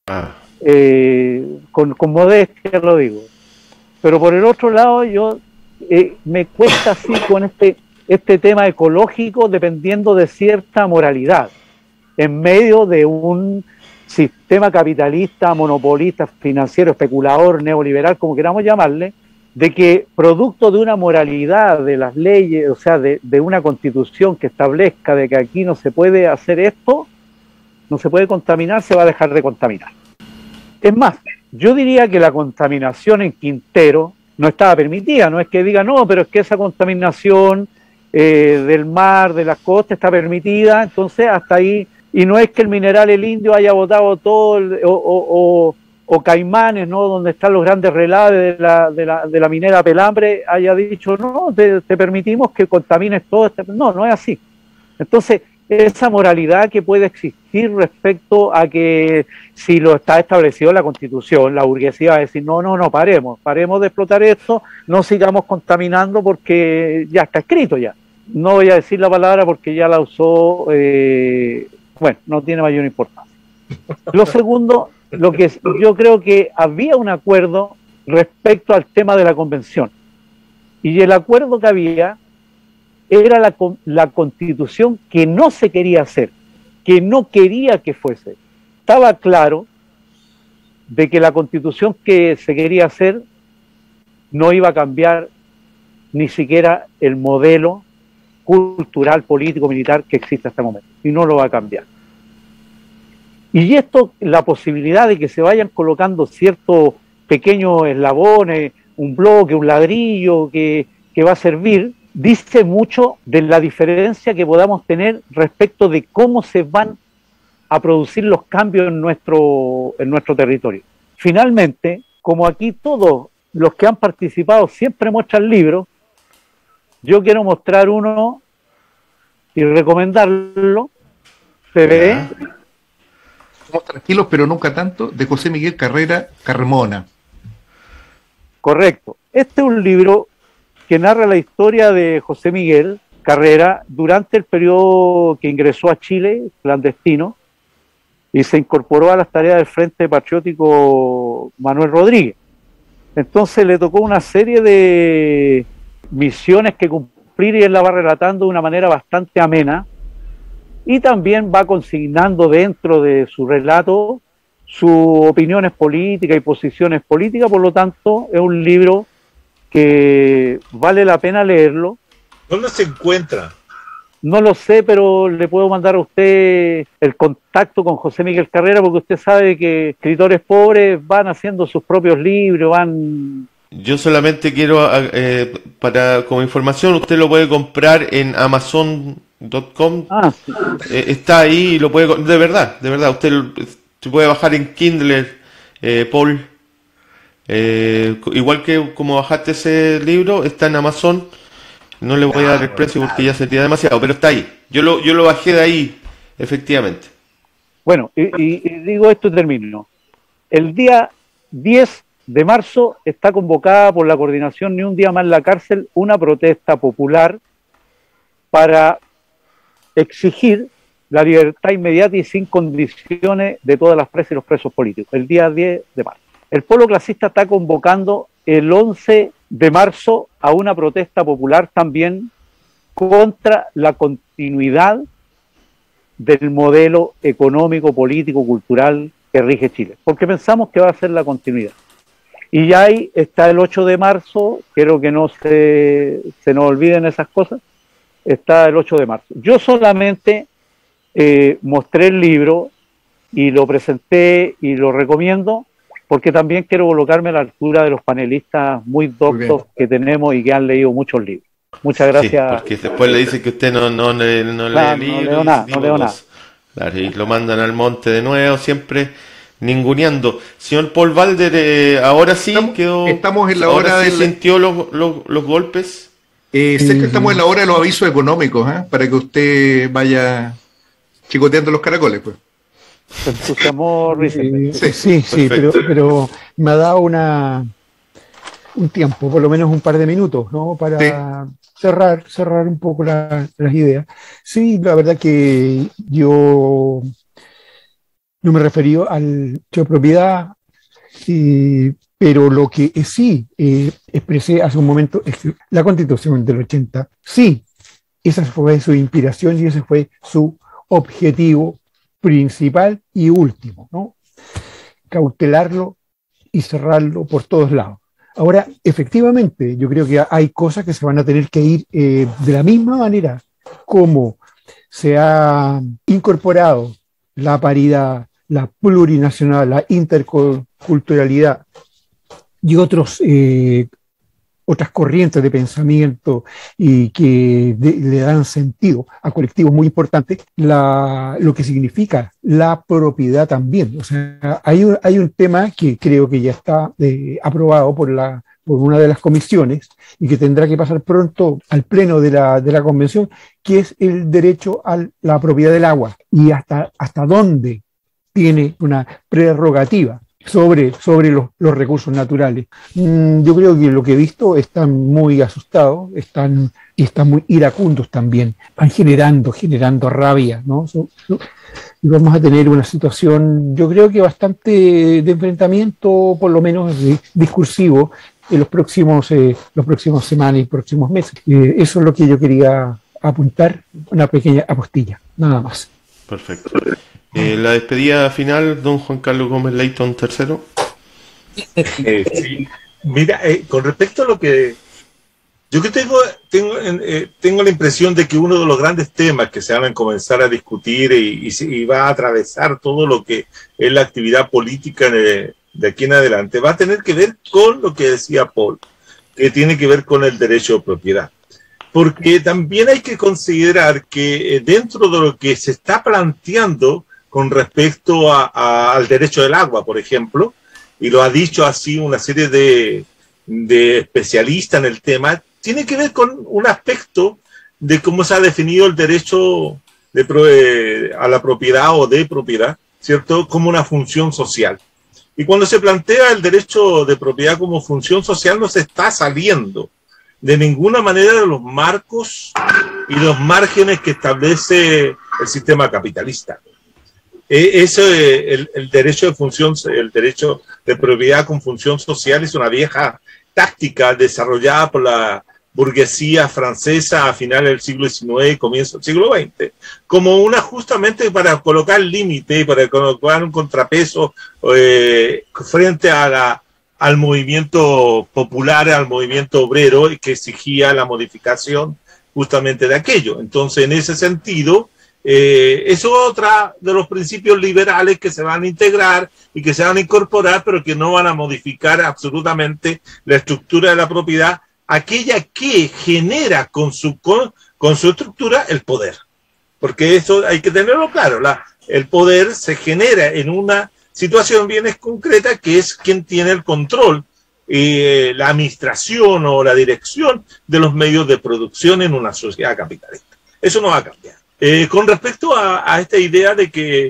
con modestia lo digo. Pero por el otro lado, yo me cuesta así con este tema ecológico, dependiendo de cierta moralidad, en medio de un sistema capitalista, monopolista, financiero, especulador, neoliberal, como queramos llamarle, de que producto de una moralidad de las leyes, o sea, de una constitución que establezca de que aquí no se puede hacer esto, no se puede contaminar, se va a dejar de contaminar. Es más, yo diría que la contaminación en Quintero no estaba permitida, no es que diga, no, pero es que esa contaminación del mar, de las costas está permitida, entonces hasta ahí. Y no es que el Mineral El Indio haya botado todo, o Caimanes, ¿no?, donde están los grandes relaves de la minera Pelambre, haya dicho, no, te permitimos que contamines todo. No es así. Entonces, esa moralidad que puede existir respecto a que si lo está establecido en la Constitución, la burguesía va a decir, no, paremos de explotar esto, no sigamos contaminando porque ya está escrito ya. No voy a decir la palabra porque ya la usó... bueno, no tiene mayor importancia. Lo segundo, lo que yo creo que había un acuerdo respecto al tema de la convención. Y el acuerdo que había era la constitución que no se quería hacer, que no quería que fuese. Estaba claro de que la constitución que se quería hacer no iba a cambiar ni siquiera el modelo cultural, político, militar que existe hasta el momento, y no lo va a cambiar. Y esto, la posibilidad de que se vayan colocando ciertos pequeños eslabones, un bloque, un ladrillo que va a servir, dice mucho de la diferencia que podamos tener respecto de cómo se van a producir los cambios en nuestro territorio. Finalmente, como aquí todos los que han participado siempre muestran libros, yo quiero mostrar uno y recomendarlo. Se ve. Somos tranquilos, pero nunca tanto, de José Miguel Carremona. Correcto. Este es un libro que narra la historia de José Miguel Carrera durante el periodo que ingresó a Chile, clandestino, y se incorporó a las tareas del Frente Patriótico Manuel Rodríguez. Entonces le tocó una serie de misiones que cumplir y él la va relatando de una manera bastante amena, y también va consignando dentro de su relato sus opiniones políticas y posiciones políticas. Por lo tanto, es un libro que vale la pena leerlo. ¿Dónde se encuentra? No lo sé, pero le puedo mandar a usted el contacto con José Miguel Carrera, porque usted sabe que escritores pobres van haciendo sus propios libros, van... Yo solamente quiero, como información, usted lo puede comprar en Amazon.com. Sí. Está ahí y lo puede... De verdad, usted se puede bajar en Kindle, Paul. Igual que como bajaste ese libro, está en Amazon. No le voy a dar el precio porque ya sería demasiado, pero está ahí. Yo lo bajé de ahí, efectivamente. Bueno, y digo esto y termino. El día 10 de marzo está convocada por la coordinación Ni un día más en la cárcel una protesta popular para exigir la libertad inmediata y sin condiciones de todas las presas y los presos políticos, el día 10 de marzo. El Polo Clasista está convocando el 11 de marzo a una protesta popular también contra la continuidad del modelo económico, político, cultural que rige Chile, porque pensamos que va a ser la continuidad. Y ya ahí está el 8 de marzo, quiero que no se nos olviden esas cosas, está el 8 de marzo. Yo solamente mostré el libro y lo presenté y lo recomiendo, porque también quiero colocarme a la altura de los panelistas muy doctos que tenemos y que han leído muchos libros. Muchas gracias. Sí, porque después le dicen que usted no lee libros. No leo nada. Claro, y lo mandan al monte de nuevo, siempre ninguneando. Señor Paul Valder, ahora sí estamos en la hora de... ¿Sintió los golpes? Sé que estamos en la hora de los avisos económicos, para que usted vaya chicoteando los caracoles, pues. Se entusiasmó, sí, pero me ha dado un tiempo, por lo menos un par de minutos, ¿no? Para cerrar un poco las ideas. Sí, la verdad que yo no me referí al derecho de propiedad, pero lo que sí expresé hace un momento es que la Constitución del 80, sí, esa fue su inspiración y ese fue su objetivo principal y último, ¿no? Cautelarlo y cerrarlo por todos lados. Ahora, efectivamente, yo creo que hay cosas que se van a tener que ir de la misma manera como se ha incorporado la paridad, la plurinacional, la interculturalidad y otras corrientes de pensamiento y que le dan sentido a colectivos muy importantes, lo que significa la propiedad también. O sea, hay un tema que creo que ya está aprobado por una de las comisiones y que tendrá que pasar pronto al pleno de la convención, que es el derecho a la propiedad del agua y hasta dónde tiene una prerrogativa sobre los recursos naturales. Yo creo que lo que he visto están muy asustados, están muy iracundos también, van generando rabia, ¿no? Y vamos a tener una situación, yo creo que bastante de enfrentamiento, por lo menos discursivo, en los próximos semanas y próximos meses. Eso es lo que yo quería apuntar, una pequeña apostilla, nada más. Perfecto. La despedida final, don Juan Carlos Gómez Leighton III. Sí. Mira, con respecto a lo que yo que tengo la impresión de que uno de los grandes temas que se van a comenzar a discutir y va a atravesar todo lo que es la actividad política de aquí en adelante va a tener que ver con lo que decía Paul, que tiene que ver con el derecho de propiedad. Porque también hay que considerar que dentro de lo que se está planteando con respecto al derecho del agua, por ejemplo, y lo ha dicho así una serie de especialistas en el tema, tiene que ver con un aspecto de cómo se ha definido el derecho a la propiedad o de propiedad, ¿cierto?, como una función social. Y cuando se plantea el derecho de propiedad como función social, no se está saliendo de ninguna manera de los marcos y los márgenes que establece el sistema capitalista. El derecho de propiedad con función social es una vieja táctica desarrollada por la burguesía francesa a finales del siglo XIX y comienzo del siglo XX, como una justamente para colocar límite, para colocar un contrapeso frente al movimiento popular, al movimiento obrero, que exigía la modificación justamente de aquello. Entonces, en ese sentido, eso es otra de los principios liberales que se van a integrar y que se van a incorporar, pero que no van a modificar absolutamente la estructura de la propiedad, aquella que genera con su estructura el poder. Porque eso hay que tenerlo claro, el poder se genera en una situación bien concreta, que es quien tiene el control, la administración o la dirección de los medios de producción en una sociedad capitalista. Eso no va a cambiar. Con respecto a esta idea de que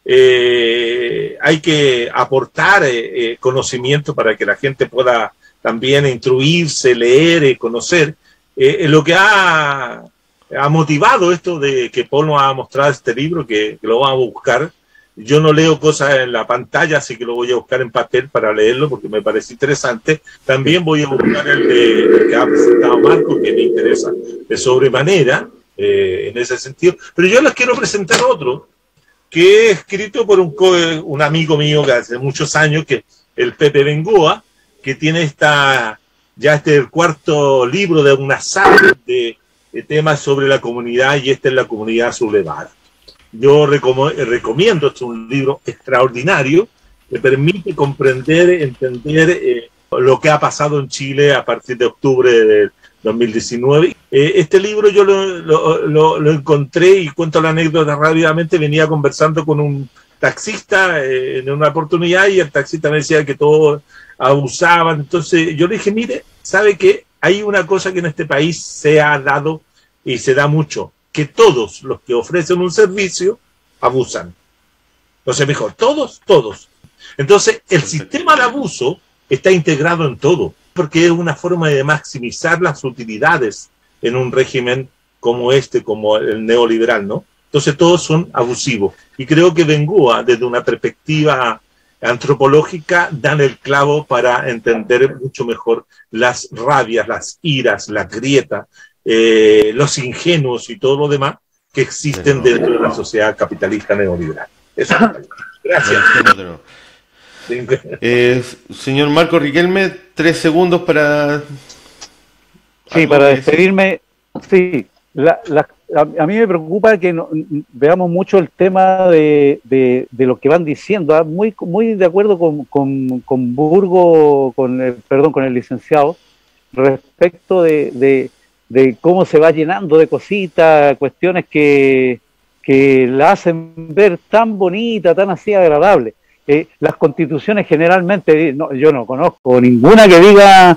hay que aportar conocimiento para que la gente pueda también instruirse, leer y conocer. Lo que ha motivado esto de que Paul nos ha mostrado este libro, que lo vamos a buscar. Yo no leo cosas en la pantalla, así que lo voy a buscar en papel para leerlo porque me parece interesante. También voy a buscar el que ha presentado Marco, que me interesa de sobremanera en ese sentido. Pero yo les quiero presentar otro que es escrito por un amigo mío que hace muchos años, que es el Pepe Bengoa, que tiene ya el cuarto libro de una saga de temas sobre la comunidad, y esta es la comunidad sublevada. Yo recomiendo, este es un libro extraordinario, que permite comprender, entender lo que ha pasado en Chile a partir de octubre del 2019. Este libro yo lo encontré, y cuento la anécdota rápidamente. Venía conversando con un taxista en una oportunidad, y el taxista me decía que todos abusaban. Entonces yo le dije, mire, ¿sabe qué? Hay una cosa que en este país se ha dado y se da mucho, que todos los que ofrecen un servicio abusan. Entonces mejor, todos. Entonces el sistema de abuso está integrado en todo, porque es una forma de maximizar las utilidades en un régimen como como el neoliberal, ¿no? Entonces todos son abusivos. Y creo que Bengoa, desde una perspectiva antropológica, dan el clavo para entender mucho mejor las rabias, las iras, la grieta, los ingenuos y todo lo demás que existen dentro de la sociedad capitalista neoliberal. Eso. Gracias. Señor Marco Riquelme, 3 segundos para... Sí, para despedirme. Sí, a mí me preocupa que veamos mucho el tema de lo que van diciendo. Muy de acuerdo con Burgo, con el licenciado, respecto de cómo se va llenando de cositas, cuestiones que la hacen ver tan bonita, tan así agradable. Las constituciones generalmente, yo no conozco ninguna que diga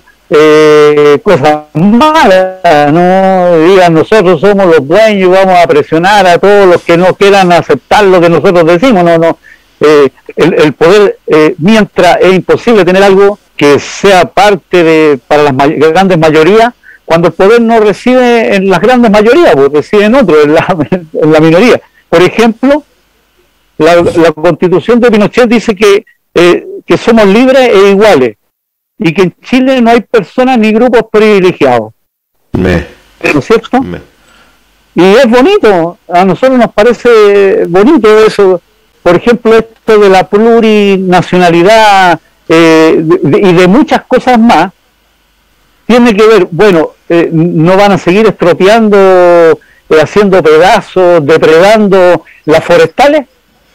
cosas malas, no digan nosotros somos los dueños y vamos a presionar a todos los que no quieran aceptar lo que nosotros decimos. El poder, mientras es imposible tener algo que sea parte para las grandes mayorías, cuando el poder no reside en las grandes mayorías, pues reside en otro, en la minoría. Por ejemplo, la Constitución de Pinochet dice que somos libres e iguales, y que en Chile no hay personas ni grupos privilegiados. ¿No es cierto? Y es bonito, a nosotros nos parece bonito eso. Por ejemplo, esto de la plurinacionalidad y de muchas cosas más, tiene que ver, no van a seguir estropeando, haciendo pedazos, depredando las forestales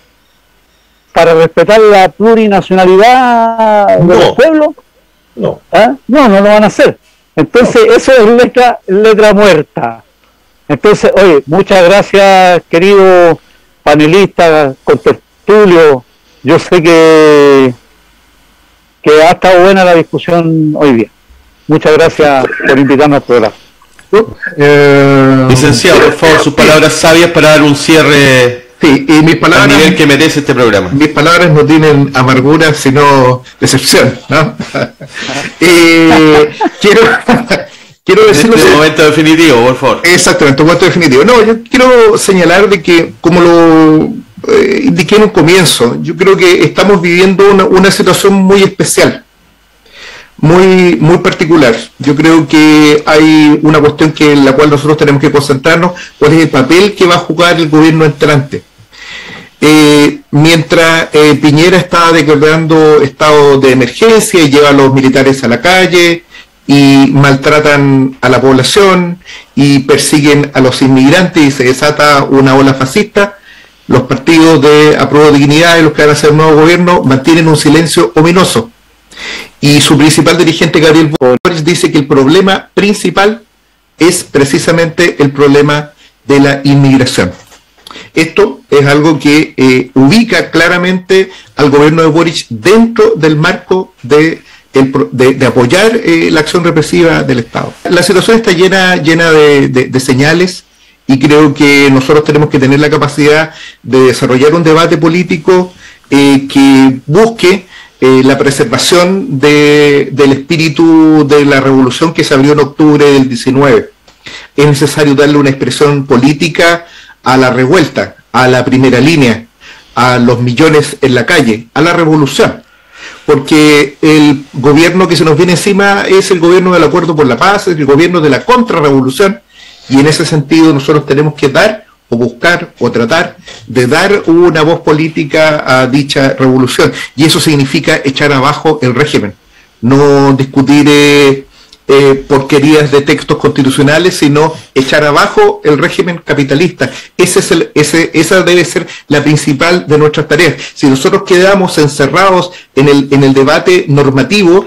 para respetar la plurinacionalidad de los pueblos. No lo van a hacer. Entonces eso es letra muerta. Entonces, oye, muchas gracias, querido panelista, contertulio. Yo sé que ha estado buena la discusión hoy día. Muchas gracias por invitarnos al programa. Licenciado, por favor, sus palabras sabias para dar un cierre. Sí, y mis palabras, al nivel que merece este programa. Mis palabras no tienen amargura, sino decepción, ¿no? Quiero decirlo. En este momento definitivo, por favor. Exactamente, un momento definitivo. No, yo quiero señalar de que, como lo indiqué en un comienzo, yo creo que estamos viviendo una situación muy especial, muy particular. Yo creo que hay una cuestión en la cual nosotros tenemos que concentrarnos, cuál es el papel que va a jugar el gobierno entrante. Mientras Piñera está declarando estado de emergencia y lleva a los militares a la calle y maltratan a la población y persiguen a los inmigrantes y se desata una ola fascista, los partidos de Apruebo Dignidad y los que van a hacer el nuevo gobierno mantienen un silencio ominoso. Y su principal dirigente, Gabriel Boric, dice que el problema principal es precisamente el problema de la inmigración. Esto es algo que ubica claramente al gobierno de Boric dentro del marco de apoyar la acción represiva del Estado. La situación está llena de señales y creo que nosotros tenemos que tener la capacidad de desarrollar un debate político que busque la preservación del espíritu de la revolución que se abrió en octubre del 19. Es necesario darle una expresión política a la revuelta, a la primera línea, a los millones en la calle, a la revolución. Porque el gobierno que se nos viene encima es el gobierno del acuerdo por la paz, es el gobierno de la contrarrevolución, y en ese sentido nosotros tenemos que dar o buscar o tratar de dar una voz política a dicha revolución, y eso significa echar abajo el régimen, no discutir porquerías de textos constitucionales, sino echar abajo el régimen capitalista. Esa debe ser la principal de nuestras tareas. Si nosotros quedamos encerrados en el debate normativo,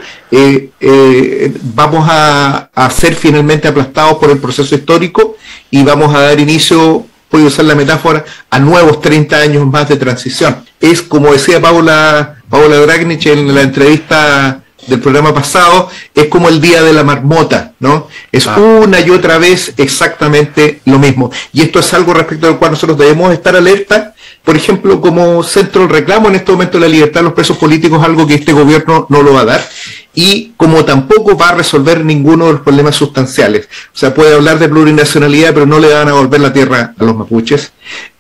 vamos a ser finalmente aplastados por el proceso histórico y vamos a dar inicio, voy a usar la metáfora, a nuevos 30 años más de transición. Es como decía Paula Dragnich en la entrevista del programa pasado, es como el día de la marmota, ¿no? Es una y otra vez exactamente lo mismo. Y esto es algo respecto al cual nosotros debemos estar alerta. Por ejemplo, como centro del reclamo en este momento de la libertad de los presos políticos, algo que este gobierno no lo va a dar, y como tampoco va a resolver ninguno de los problemas sustanciales. O sea, puede hablar de plurinacionalidad, pero no le van a volver la tierra a los mapuches.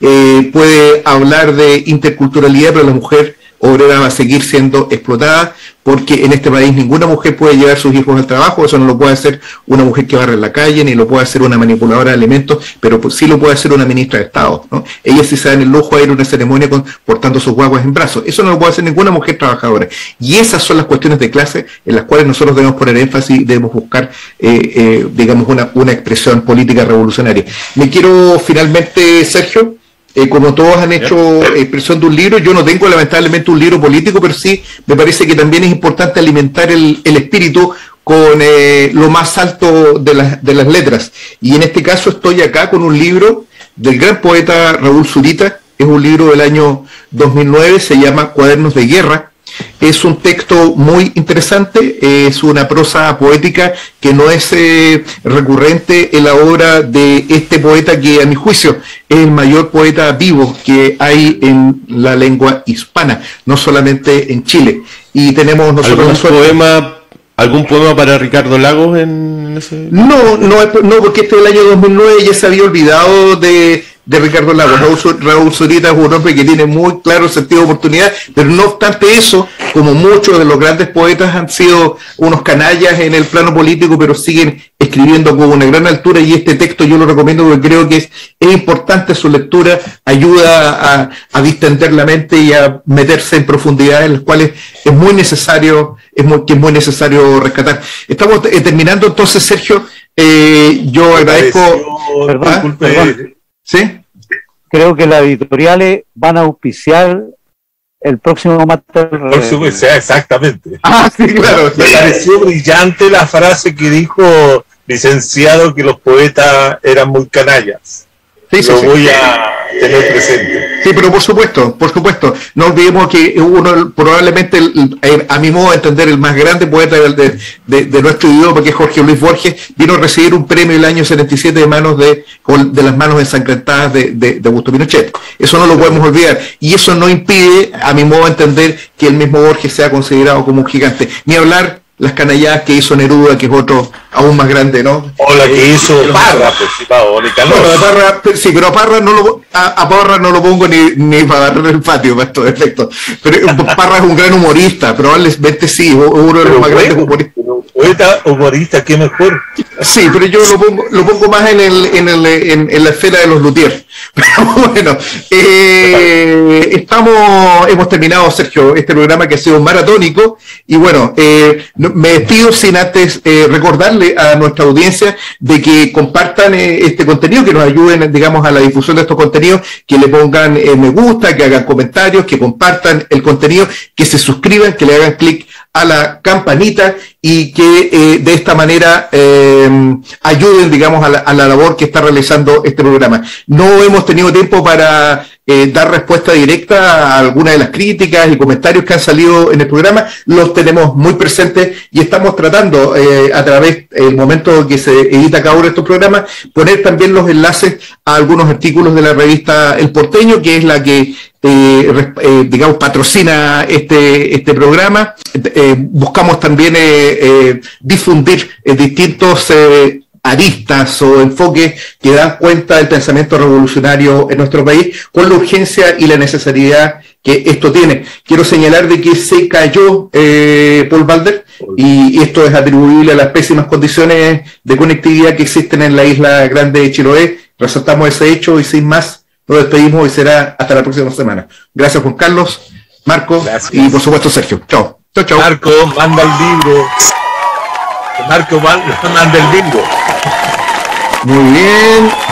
Puede hablar de interculturalidad, pero la mujer obrera va a seguir siendo explotada, porque en este país ninguna mujer puede llevar sus hijos al trabajo. Eso no lo puede hacer una mujer que barre en la calle, ni lo puede hacer una manipuladora de alimentos, pero sí lo puede hacer una ministra de Estado, ¿no? Ella sí se da en el lujo de ir a una ceremonia portando sus guaguas en brazos. Eso no lo puede hacer ninguna mujer trabajadora. Y esas son las cuestiones de clase en las cuales nosotros debemos poner énfasis, debemos buscar, digamos, una expresión política revolucionaria. Me quiero finalmente, Sergio, como todos han hecho expresión de un libro, yo no tengo lamentablemente un libro político, pero sí me parece que también es importante alimentar el espíritu con lo más alto de las letras. Y en este caso estoy acá con un libro del gran poeta Raúl Zurita. Es un libro del año 2009, se llama Cuadernos de Guerra. Es un texto muy interesante, es una prosa poética que no es recurrente en la obra de este poeta, que a mi juicio es el mayor poeta vivo que hay en la lengua hispana, no solamente en Chile. Y tenemos nosotros ¿Algún poema para Ricardo Lagos en ese? No, porque este es del año 2009 y ya se había olvidado de Ricardo Lagos. Raúl Zurita es un hombre que tiene muy claro el sentido de oportunidad, pero no obstante eso, como muchos de los grandes poetas han sido unos canallas en el plano político, pero siguen escribiendo con una gran altura, y este texto yo lo recomiendo porque creo que es importante su lectura, ayuda a distender la mente y a meterse en profundidades en las cuales es muy necesario rescatar. Estamos terminando entonces, Sergio. Yo agradezco. Perdón. ¿Sí? Creo que las editoriales van a auspiciar el próximo Mate del Rey. Exactamente. Sí, claro. Me pareció brillante la frase que dijo licenciado, que los poetas eran muy canallas. Lo voy a tener presente. Sí, pero por supuesto. No olvidemos que uno, probablemente, a mi modo de entender, el más grande poeta de nuestro idioma, que es Jorge Luis Borges, vino a recibir un premio el año 77 de las manos ensangrentadas de Augusto Pinochet. Eso no lo podemos olvidar. Y eso no impide, a mi modo de entender, que el mismo Borges sea considerado como un gigante. Ni hablar las canalladas que hizo Neruda, que es otro aún más grande, ¿no? O la que hizo Parra, sí, pero a Parra no lo pongo ni para barrer el patio, para estos efectos. Pero Parra es un gran humorista, probablemente sí, uno de los más grandes humoristas. Poeta humorista, qué mejor. Sí, pero yo lo pongo más en la esfera de los luthiers. Pero bueno, hemos terminado, Sergio, este programa que ha sido maratónico, y bueno, me despido sin antes recordarle a nuestra audiencia de que compartan este contenido, que nos ayuden, digamos, a la difusión de estos contenidos, que le pongan me gusta, que hagan comentarios, que compartan el contenido, que se suscriban, que le hagan clic a la campanita, y que de esta manera ayuden, digamos, a la labor que está realizando este programa. No hemos tenido tiempo para dar respuesta directa a algunas de las críticas y comentarios que han salido en el programa. Los tenemos muy presentes y estamos tratando a través del momento que se edita cada uno de estos programas, poner también los enlaces a algunos artículos de la revista El Porteño, que es la que digamos patrocina este programa. Buscamos también difundir distintos aristas o enfoques que dan cuenta del pensamiento revolucionario en nuestro país, con la urgencia y la necesidad que esto tiene. Quiero señalar de que se cayó Paul Balder, y esto es atribuible a las pésimas condiciones de conectividad que existen en la isla grande de Chiloé. Resaltamos ese hecho y sin más nos despedimos y será hasta la próxima semana. Gracias, Juan Carlos, Marco. Gracias. Y por supuesto Sergio. Chao. Chao, chao. Marco, manda el libro. Marco, manda el bingo. Muy bien.